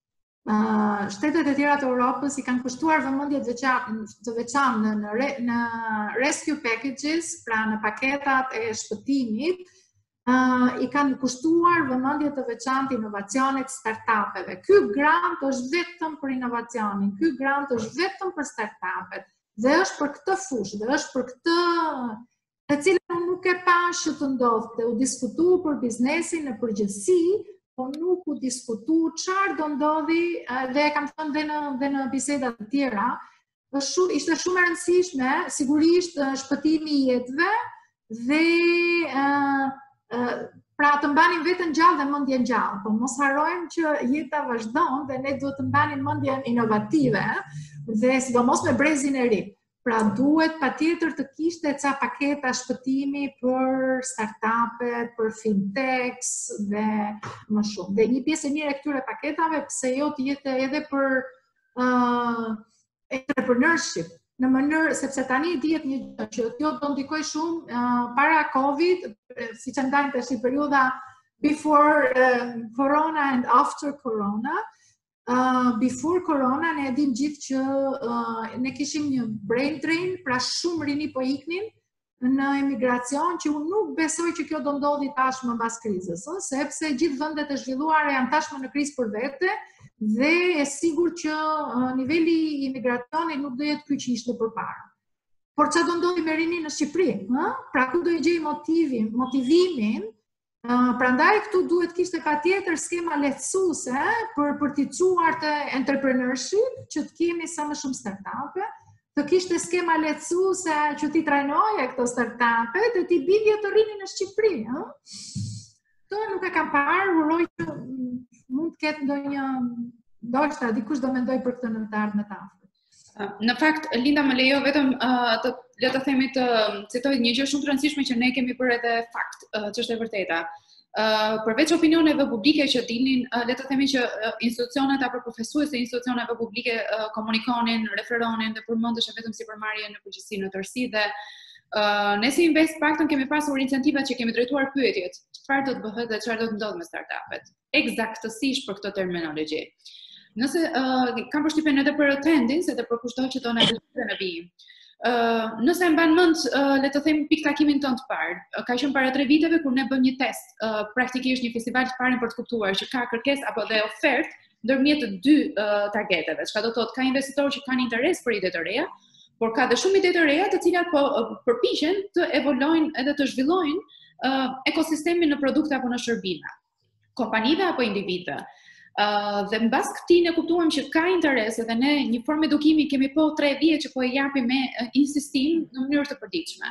uh, shtetet e tjera të Europës i kanë kushtuar vëmendje të veçantë në, në, re, në rescue packages, pra në paketat e shpëtimit, Uh, i kanë kushtuar vëmendje të veçantë inovacionit startupeve. Ky grant është vetëm për inovacionin, ky grant është vetëm për startupet, dhe është për këtë fushë, dhe është për këtë të cilën unë nuk e pash që të ndodhte, u diskutu për biznesin në përgjithësi, po nuk u diskutu çfarë do ndodhi, dhe e kam thënë dhe në, dhe në bisedat të tjera, ishte shumë e rëndësishme, sigurisht shpëtimi i jetëve dhe uh, uh, pra të mbanin vetën gjallë dhe mendjen gjallë, po mos harrojmë që jeta vazhdon dhe ne duhet të mbanin mendjen inovative dhe sidomos me brezin e ri. Pra duhet patjetër të kishte ca paketa shpëtimi për startupet, për fintechs dhe më shumë. Dhe një pjesë e mirë e këtyre paketave pse jo të jetë edhe për uh, entrepreneurship, në mënyrë, sepse tani dihet një gjë që kjo do ndikoj shumë uh, para Covid, siç e ndajmë tash periudha before uh, corona and after corona. Uh, before corona ne e dim gjithë që uh, ne kishim një brain drain, pra shumë rini po iknin në emigracion, që unë nuk besoj që kjo do ndodhi tashmë mbas krizës, ë, sepse gjithë vendet e zhvilluara janë tashmë në krizë për vete dhe e sigur që uh, niveli i imigracionit nuk do jetë ky që ishte përpara. Por çfarë do ndodhi me rinin në Shqipëri? Ë? Pra ku do i gjej motivin, motivimin? Uh, prandaj këtu duhet kishte patjetër skema lehtësuese për për t'i çuar të entrepreneurship, që të kemi sa më shumë startupe, të kishte skema lehtësuese që t'i trajnoje këto startupe dhe t'i bidhje të rrinin në Shqipëri. Ë? Këto nuk e kam parë, uroj që mund të ketë ndonjë, ndoshta dikush do mendoj për këtë në të ardhmen të afërt. Në fakt, Linda më lejo vetëm uh, të le të themi të citoj një gjë shumë të rëndësishme që ne kemi bërë edhe fakt, uh, që është e vërteta. Uh, përveç opinioneve publike që dilnin, uh, le të themi që uh, institucionet apo profesues e institucioneve publike uh, komunikonin, referonin dhe përmendeshin vetëm sipërmarrje në përgjithësi në tërësi dhe uh, ne si Invest Paktën kemi pasur incentivat që kemi drejtuar pyetjet, çfarë do të bëhet dhe çfarë do të ndodhë me startupet. Eksaktësisht për këtë terminologji. Nëse uh, kam përshtypjen edhe për attendance, edhe për kushto që do na dëgjojnë në vijim. Uh, nëse e mban mend, uh, le të them pikë takimin tonë të parë. Uh, ka qenë para tre viteve kur ne bëm një test, uh, praktikisht një festival të parë për të kuptuar që ka kërkesë apo dhe ofertë ndërmjet të dy uh, targeteve. Çka do të thotë, ka investitorë që kanë interes për ide të reja, por ka dhe shumë ide të reja të cilat po uh, përpiqen të evolojnë edhe të zhvillojnë uh, ekosistemin në produkte apo në shërbime, kompanive apo individëve. Uh, dhe mbas këtij ne kuptuam që ka interes dhe ne një formë edukimi kemi po tre vjet që po e japim me uh, insistim në mënyrë të përditshme.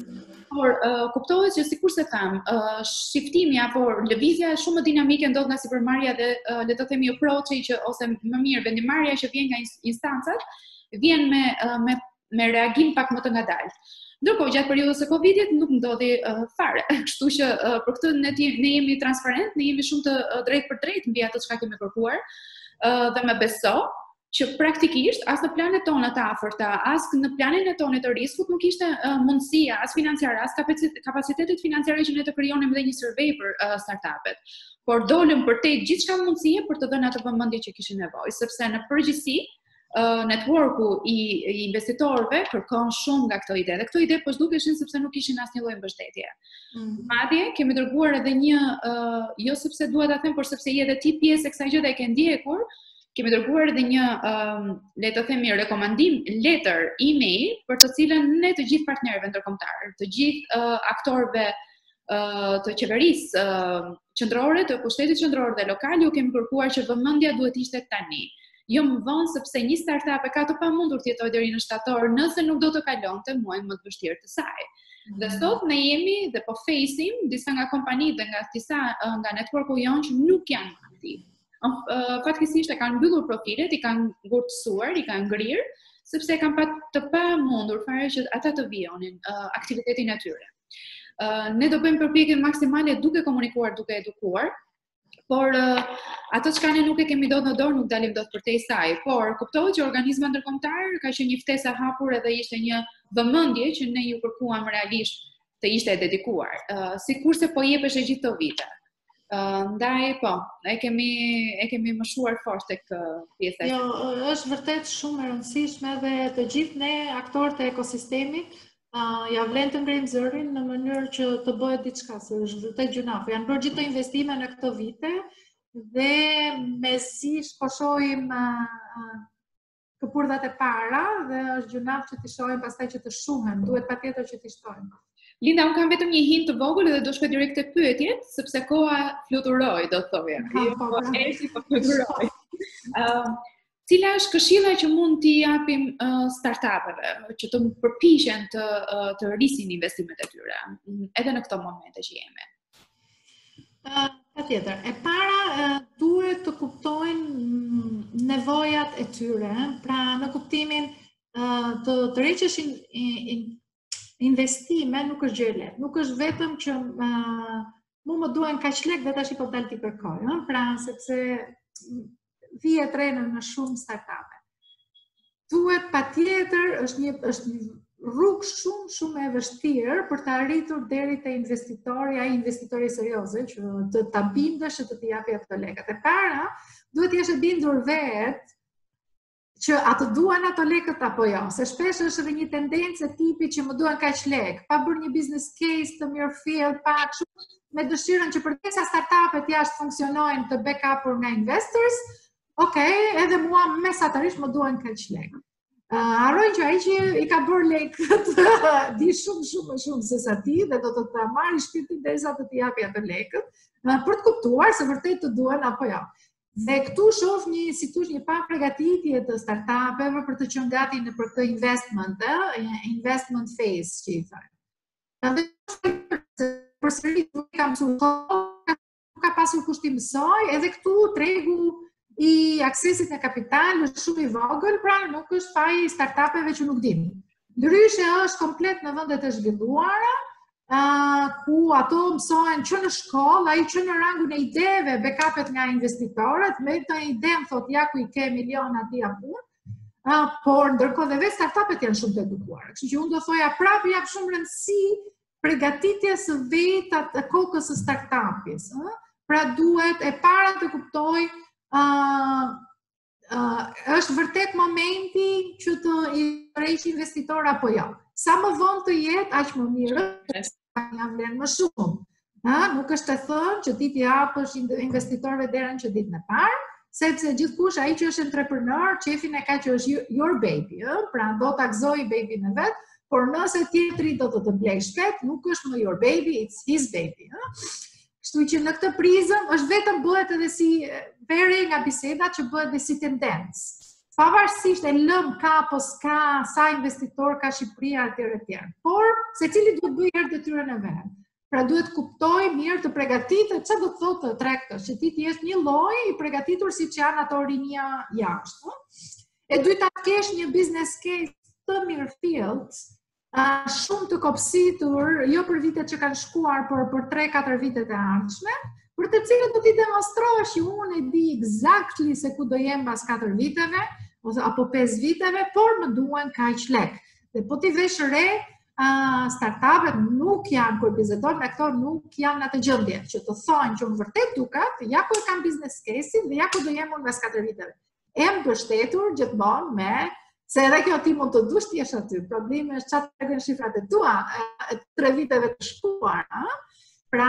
Por uh, kuptohet që sikur se tham, uh, shiftimi apo lëvizja shumë dinamike ndodh nga sipërmarrja dhe uh, le të themi approach-i që ose më mirë vendimarrja që vjen nga instancat, vjen me uh, me me reagim pak më të ngadalë. Ndërkohë, gjatë periudhës së Covidit nuk ndodhi uh, fare. Kështu që uh, për këtë ne, ne jemi transparent, ne jemi shumë të uh, drejt për drejt mbi atë çka kemi kërkuar, uh, dhe më beso që praktikisht as në planet tona të afërta, as në planin e tonë të riskut nuk ishte uh, mundësia as financiare, as kapacitetet financiare që ne të krijonim dhe një survey për uh, startupet. Por dolëm përtej gjithçka mundësie për të dhënë atë vëmendje që kishin nevojë, sepse në përgjithësi Uh, networku i, i investitorëve kërkon shumë nga këto ide. Dhe këto ide po zhdukeshin sepse nuk kishin asnjë lloj mbështetje. Mm. Madje kemi dërguar edhe një uh, jo sepse dua ta them, por sepse je edhe ti pjesë e kësaj gjë dhe e ke ndjekur, kemi dërguar edhe një um, le të themi rekomandim letter email për të cilën ne të gjithë partnerëve ndërkombëtar, të gjithë uh, aktorëve uh, të qeverisë uh, qendrore, të pushtetit qendror dhe lokal, ju kemi kërkuar që vëmendja duhet ishte tani. Jo më vonë, sepse një startup e ka të pamundur të jetojë deri në shtator nëse nuk do të kalonte muajin më të vështirë të saj. Mm-hmm. Dhe sot ne jemi dhe po fesim disa nga kompanitë dhe nga disa nga networku jonë që nuk janë aktiv. Uh, Fatkesisht e kanë mbyllur profilet, i kanë ngurtësuar, i kanë ngrirë, sepse kanë pa të pamundur fare që ata të vijonin uh, aktivitetin e tyre. Uh, ne do bëjmë përpjekjen maksimale duke komunikuar, duke edukuar. Por uh, ato çka ne nuk e kemi dot në dorë nuk dalim dot përtej saj, por kuptohet që organizma ndërkombëtar ka qenë një ftesë e hapur edhe ishte një vëmendje që ne ju kërkuam realisht të ishte e dedikuar, uh, sikurse po jepesh e gjithë këto vite. Uh, ndaj po, e kemi e kemi mëshuar fort tek uh, pjesa. Jo, është vërtet shumë e rëndësishme dhe të gjithë ne aktorët e ekosistemit Uh, ja vlen të ngrim zërin në mënyrë që të bëhet diçka, se është vërtet gjunaf. Janë bërë gjithë të investime në këto vite dhe mesi po shohim uh, uh, këpurdhat e para dhe është gjunaf që t'i shohim pastaj që të shuhen, duhet patjetër që t'i shohim. Linda, unë kam vetëm një hint të vogël dhe do shkoj direkt te pyetjet, sepse koha fluturoi, do thoja. Jo, po eci po fluturoi. Ëm, cila është këshilla që mund t'i japim uh, startupeve që të përpiqen të uh, të rrisin investimet e tyre, edhe në këto momente që jemi? Uh, Patjetër, e para uh, duhet të kuptojnë nevojat e tyre, pra në kuptimin uh, të të rreqësh in, in, investime nuk është gjë e lehtë. Nuk është vetëm që uh, mu më duhen kaq lek dhe tash i po dal t'i kërkoj, ëh, pra sepse vihet rënë në shumë startupe. Duhet patjetër është një është një rrugë shumë shumë e vështirë për të arritur deri te investitori, ai investitori serioz, që të ta bindesh që të t'i japi ato lekët. E para, duhet të jesh e bindur vetë që atë duan ato lekët apo jo, se shpesh është edhe një tendencë e tipit që më duan kaq lek, pa bërë një business case të mirëfillt, pa kështu me dëshirën që përderisa startupet jashtë funksionojnë të backupur nga investors, okay, edhe mua mesatarisht më duan kaq lek. Uh, Harrojnë që ai që i ka bërë lekët di shumë shumë më shumë se sa ti dhe do të ta marrë shpirtin derisa të t'i japi ato lekët, uh, për të kuptuar se vërtet të duan apo jo. Dhe këtu shoh një, si thosh, një pa përgatitje të startupeve për të qenë gati në për këtë investment, eh? investment phase që i thënë. Përsëri kam mësuar, ka pasur kushtim mësoj, edhe këtu tregu i aksesit në kapital është shumë i vogël, pra nuk është faji startupeve që nuk dinë. Ndryshe është komplet në vendet e zhvilluara, Uh, ku ato mësojnë që në shkollë, ai që në rangun e ideve, backupet nga investitorët, me të ide më thot ja ku i ke miliona ti apo, uh, por ndërkohë dhe vetë startupet janë shumë të edukuar. Kështu që unë do thoja prapë jap shumë rëndësi përgatitjes së vetë të kokës së startupis. Uh? Pra duhet e para të kuptoj uh, uh, është vërtet momenti që të i rresh investitor apo jo. Sa më vonë të jetë, aq më mirë, ja vlen më shumë. Ha? Nuk është të thënë që ti t'i hapësh investitorëve derën që ditën e parë, sepse gjithkush ai që është entrepreneur, qefin e ka që është your baby, ëh, pra do ta gëzoj babyn e vet, por nëse tjetri do të të blej shpejt, nuk është më your baby, it's his baby, ëh. Kështu që në këtë prizëm është vetëm bëhet edhe si veri nga bisedat që bëhet dhe si tendencë. Pavarësisht e lëm ka apo s'ka, sa investitor ka Shqipëria etj etj. Por secili duhet bëjë herë detyrën e vet. Pra duhet kuptoj mirë të përgatitet, çfarë do të thotë tregtës, që ti të jesh një lloj i përgatitur siç janë ato rinia jashtë. E dyta të kesh një business case të mirëfillt, uh, shumë të kopësitur, jo për vitet që kanë shkuar, por për tre katër vitet e ardhshme, për të cilët do t'i demonstrosh që unë e di exactly se ku do jem pas katër viteve, ose apo pesë viteve, por më duan kaq lek. Dhe po ti vesh re, uh, startupet nuk janë, kur bisedojnë me këto, nuk janë në atë gjendje që të thonë që unë vërtet dukat, ja ku e kam business case-in dhe ja ku do jem unë pas katër viteve. E mbështetur gjithmonë me se edhe kjo ti mund të dush t'jesh aty. Problemi është çfarë tregojnë shifrat e tua, e tre viteve të shkuar, ëh. Pra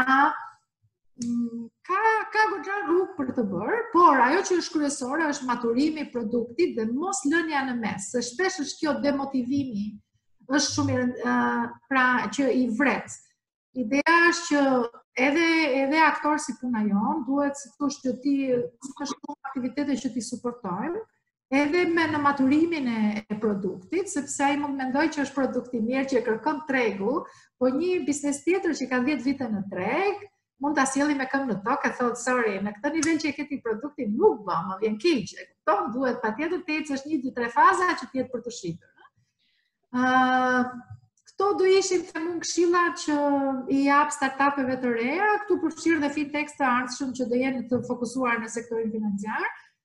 Ka, ka goxha rrugë për të bërë, por ajo që është kryesore është maturimi i produktit dhe mos lënia në mes, se shpesh është kjo demotivimi, është shumë uh, pra që i vret. Ideja është që edhe edhe aktor si puna jon, duhet si thosh që ti ka shumë aktivitete që ti suportojnë, edhe me në maturimin e, e produktit, sepse ai mund mendoj që është produkt i mirë që kërkon tregu, po një biznes tjetër që ka dhjetë vite në treg, mund ta sjelli me këmbë në tokë, e thotë sorry, në këtë nivel që e ke ti produktin nuk bë, më vjen keq. Këto duhet patjetër të ecësh një dy tre faza që të jetë për të shitur. Ë uh, Këto do ishin të mund këshilla që i jap startupeve të reja, këtu përfshirë dhe fintech të ardhshëm që do jenë të fokusuar në sektorin financiar.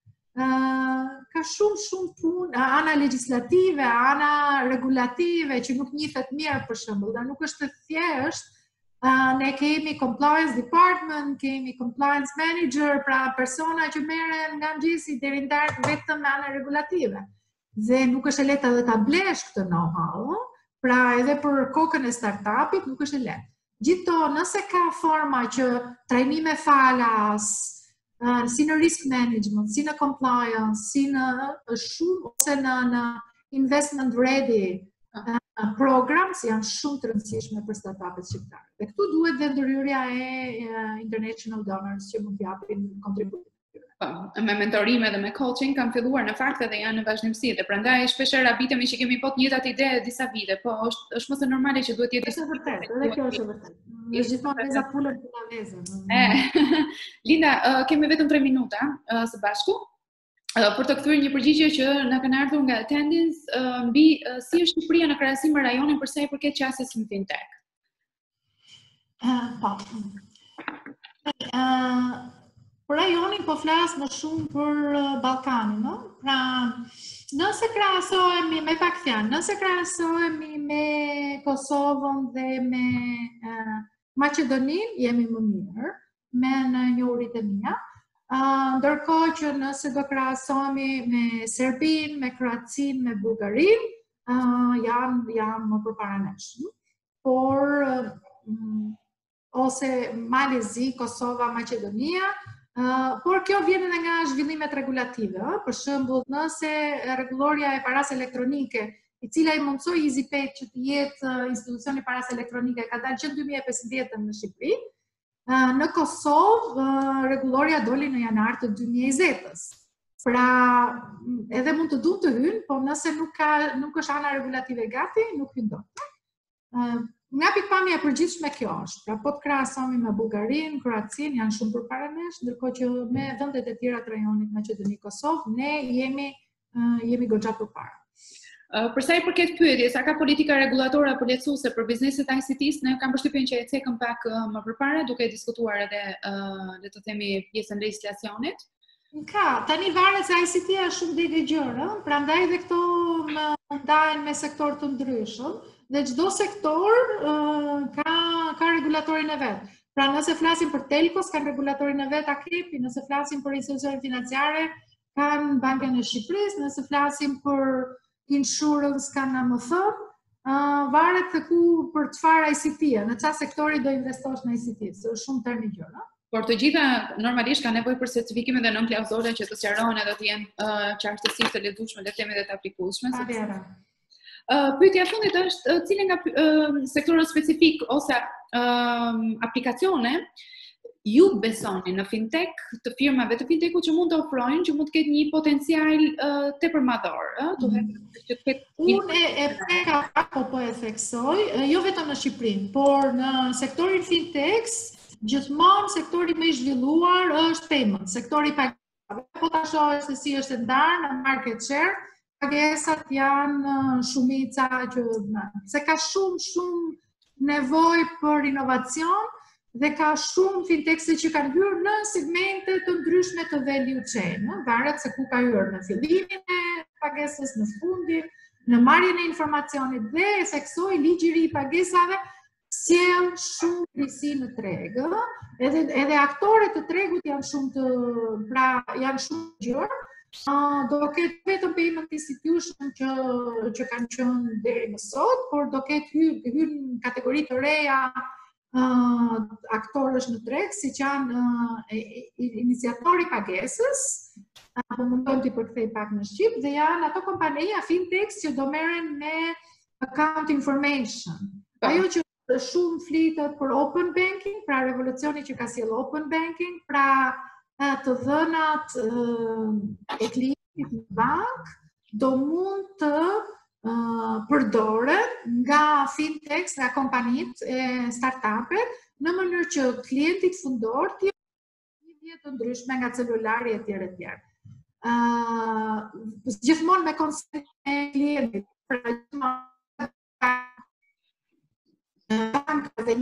Uh, ka shumë shumë punë, ana legjislative, ana regulative që nuk njihet mirë për shembull, dhe nuk është thjesht. Uh, ne kemi compliance department, kemi compliance manager, pra persona që merren nga mëngjesi deri në darkë vetëm me anë regulative. Dhe nuk është e lehtë edhe ta blesh këtë know-how, pra edhe për kokën e startupit nuk është e lehtë. Gjithto, nëse ka forma që trajnime falas, uh, si në risk management, si në compliance, si në shumë ose në, në investment ready, uh, program që janë shumë të rëndësishme për startupet shqiptare. Dhe këtu duhet dhe ndërhyrja e international donors që mund t'japin kontributin. Me mentorime dhe me coaching kam filluar në fakt edhe janë në vazhdimsi dhe prandaj shpeshherë habitemi që kemi po të njëjtat ide disa vite, po është është mos e normale që duhet jetë Është vërtet, edhe kjo është vërtet. Është gjithmonë veza pulën për vezën. Linda, kemi vetëm tre minuta së bashku. Për të kthyer një përgjigje që na kanë ardhur nga attendance mbi si është Shqipëria në krahasim me rajonin për sa i përket qasjes në fintech. Po. Për rajonin po flas më shumë për Ballkanin, no? Pra, nëse krahasohemi me pak fjalë, nëse krahasohemi me Kosovën dhe me uh, Maqedoninë, jemi më mirë me në njohurit e mia. Uh, ndërkohë që nëse do krahasohemi me Serbinë, me Kroacinë, me Bullgarinë, uh, janë janë më përpara nesh. Por uh, ose Malezi, Kosova, Maqedonia. Uh, por kjo vjen edhe nga zhvillimet regulative. Uh? Për shembull, nëse rregulloria e paras elektronike, i cila i mundsoi EasyPay që të jetë uh, institucioni paras elektronike, ka dalë që në dy mijë e pesëmbëdhjetë në Shqipëri, uh, në Kosovë uh, rregulloria doli në janar të dy mijë e njëzet. Pra, edhe mund të duam të hynë, po nëse nuk ka nuk është ana regulative gati, nuk hyn dot. Uh, Nga pikpamja e përgjithshme kjo është, pra po të krahasohemi me Bullgarinë, Kroacinë janë shumë përpara nesh, ndërkohë që me vendet e tjera të rajonit Maqedoni, Kosovë, ne jemi uh, jemi goxha përpara. Uh, për sa i përket pyetjes, a ka politika rregullatore apo lehtësuese për bizneset I C T-s, ne kam përshtypjen që e cekëm pak uh, më përpara, duke diskutuar edhe uh, le të themi pjesën e legjislacionit. Ka, tani varet se I C T-ja është shumë degëgjër, prandaj edhe këto më ndahen me sektor të ndryshëm. Dhe çdo sektor uh, ka ka rregullatorin e vet. Pra nëse flasim për telkos kanë rregullatorin e vet A K E P-i, nëse flasim për institucione financiare kanë Bankën e Shqipërisë, nëse flasim për insurance kanë A M F, uh, varet të ku për çfarë I C T-a, në çfarë sektori do investosh në I C T, se është shumë termi gjëra. Por të gjitha normalisht kanë nevojë për certifikime dhe nën klauzole që të sqarohen edhe të jenë uh, qartësisht të lehtëshme dhe themi dhe të aplikueshme. Uh, Pyetja e fundit është uh, cilën nga uh, sektorët specifik ose uh, aplikacione ju besoni në fintech, të firmave të fintechut që mund të ofrojnë, që mund të ketë një potencial uh, tepër madhor, ëh, uh, mm. që të ketë. Unë e preka apo po e theksoj, jo vetëm në Shqipërinë, por në sektorin fintech, gjithmonë sektori më i zhvilluar është payment, sektori pagesave. Po ta shohësh se si është ndarë në market share, pagesat janë shumica që se ka shumë shumë nevojë për inovacion dhe ka shumë fintechse që kanë hyrë në segmente të ndryshme të value chain, varet se ku ka hyrë në fillimin e pagesës, në fundin, në marrjen e informacionit dhe theksoi ligji i ri i pagesave sjell shumë risi në treg, edhe edhe aktorët e tregut janë shumë të pra janë shumë gjërë. Uh, do ketë vetëm payment institution që, që kanë qenë deri më sot, por do ketë hyrë hy në kategori të reja uh, aktorësh në treg, si që janë uh, iniciatori pagesës, apo mundon t'i përkthej pak në Shqip, dhe janë ato kompanija fintech që do merren me account information. Ajo që shumë flitet për open banking, pra revolucioni që ka sjellë open banking, pra të dhënat e klientit në bank do mund të uh, përdoren nga fintechs, nga kompanitë e startupet, në mënyrë që klientit fundor të jetë të ndryshme nga celulari e tjerë e tjerë. Uh, gjithmonë me konsentin e klientit, pra gjithmonë bankave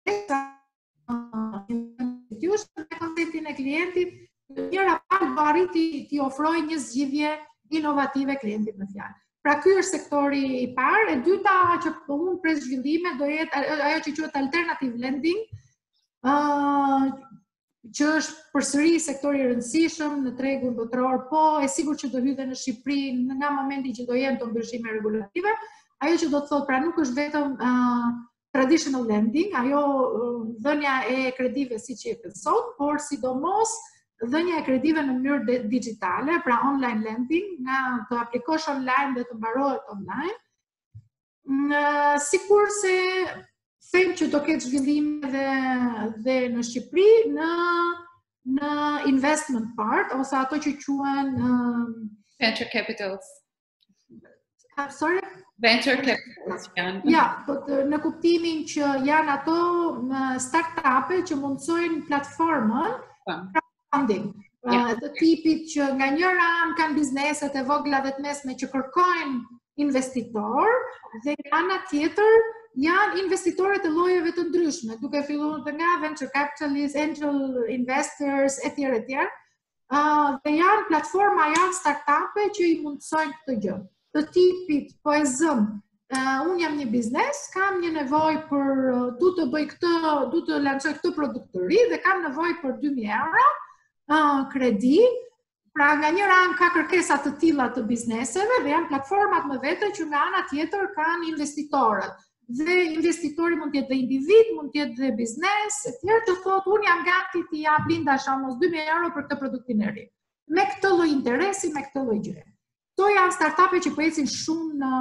me konceptin e klientit, njëra palë do arriti t'i ofrojë një zgjidhje inovative klientit në fjalë. Pra ky është sektori i parë, e dyta që po unë pres zhvillime do jetë ajo që quhet alternative lending, uh, që është përsëri sektori i rëndësishëm në tregun botëror, po e sigurt që do hyjë në Shqipëri nga momenti që do jenë të ndryshime regulative. Ajo që do të thotë pra nuk është vetëm uh, traditional lending, ajo dhënia e kredive si që jepet sot, por sidomos dhënia e kredive në mënyrë digjitale, pra online lending, nga të aplikosh online dhe të mbarohet online. Sikur se them që do ketë zhvillime dhe, dhe në Shqipëri në, në investment part, ose ato që quhen um, venture capitals. I'm sorry? Venture capitals janë. Ja, po në kuptimin që janë ato start-upe që mundsojnë platformën crowdfunding. Yeah. Të tipit që nga njëra anë kanë bizneset e vogla dhe të mesme që kërkojnë investitor, dhe nga ana tjetër janë investitorë të llojeve të ndryshme, duke filluar nga venture capitalists, angel investors, etj etj. Uh, dhe janë platforma, janë startupe që i mundsojnë këtë gjë. Të tipit, po e zëm, uh, unë jam një biznes, kam një nevojë për uh, du të bëj këtë, du të lancoj këtë produkt të ri dhe kam nevojë për dy mijë euro uh, kredi. Pra nga njëra anë ka kërkesa të tilla të bizneseve dhe janë platformat më vete që nga ana tjetër kanë investitorët. Dhe investitori mund të jetë dhe individ, mund të jetë dhe biznes, e tjerë të thotë unë jam gati të jap Linda Shamos dy mijë euro për këtë produktin e ri. Me këtë lloj interesi, me këtë lloj gjëje. Kto janë startupe që po ecin shumë në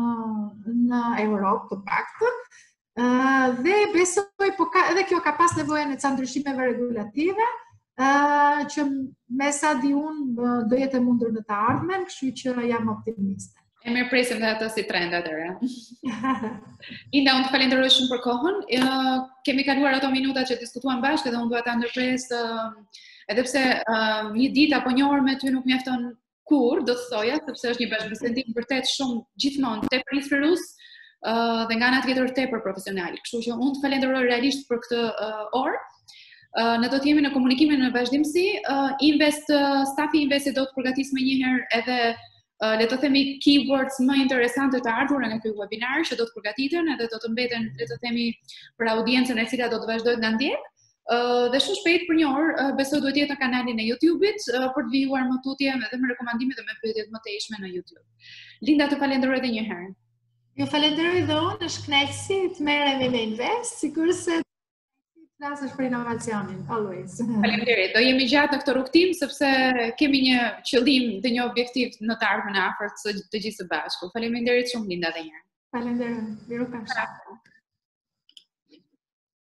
në Europë të paktën. Dhe besoj po ka edhe kjo ka pas nevojën e ca ndryshimeve regulative. Uh, që me sa di unë uh, do jetë e mundur në të ardhmen, kështu që jam optimiste. E mirë presim dhe ato si trend atëre. Linda, unë të falenderoj shumë për kohën. Uh, kemi kaluar ato minuta që diskutuam bashkë dhe unë dua ta ndërpres uh, edhe pse uh, një ditë apo një orë me ty nuk mjafton kur, do të thoja, sepse është një bashkëbisedim vërtet shumë gjithmonë tepër inspirues uh, dhe nga ana tjetër tepër profesional. Kështu që unë të falenderoj realisht për këtë uh, orë. Uh, ne do të jemi në komunikimin në vazhdimsi. Uh, invest, uh, stafi Invest do të përgatis me njëherë edhe uh, le të themi keywords më interesante të ardhur në ky webinar që do të përgatiten edhe do të mbeten le të themi për audiencën e cila do të vazhdojë të ndjek. Uh, dhe shumë shpejt për një orë uh, besoj duhet jetë në kanalin e YouTube-it uh, për të vijuar më tutje edhe me rekomandime dhe me pyetjet më të ishme në YouTube. Linda, të falenderoj edhe një herë. Ju falenderoj dhe unë, është kënaqësi të merremi me Invest, sigurisht flasësh për inovacionin, always. Faleminderit. Do jemi gjatë në këtë rrugtim sepse kemi një qëllim dhe një objektiv në të ardhmen e afërt të gjithë së bashku. Faleminderit shumë Linda edhe një herë. Faleminderit. Mirupafshim.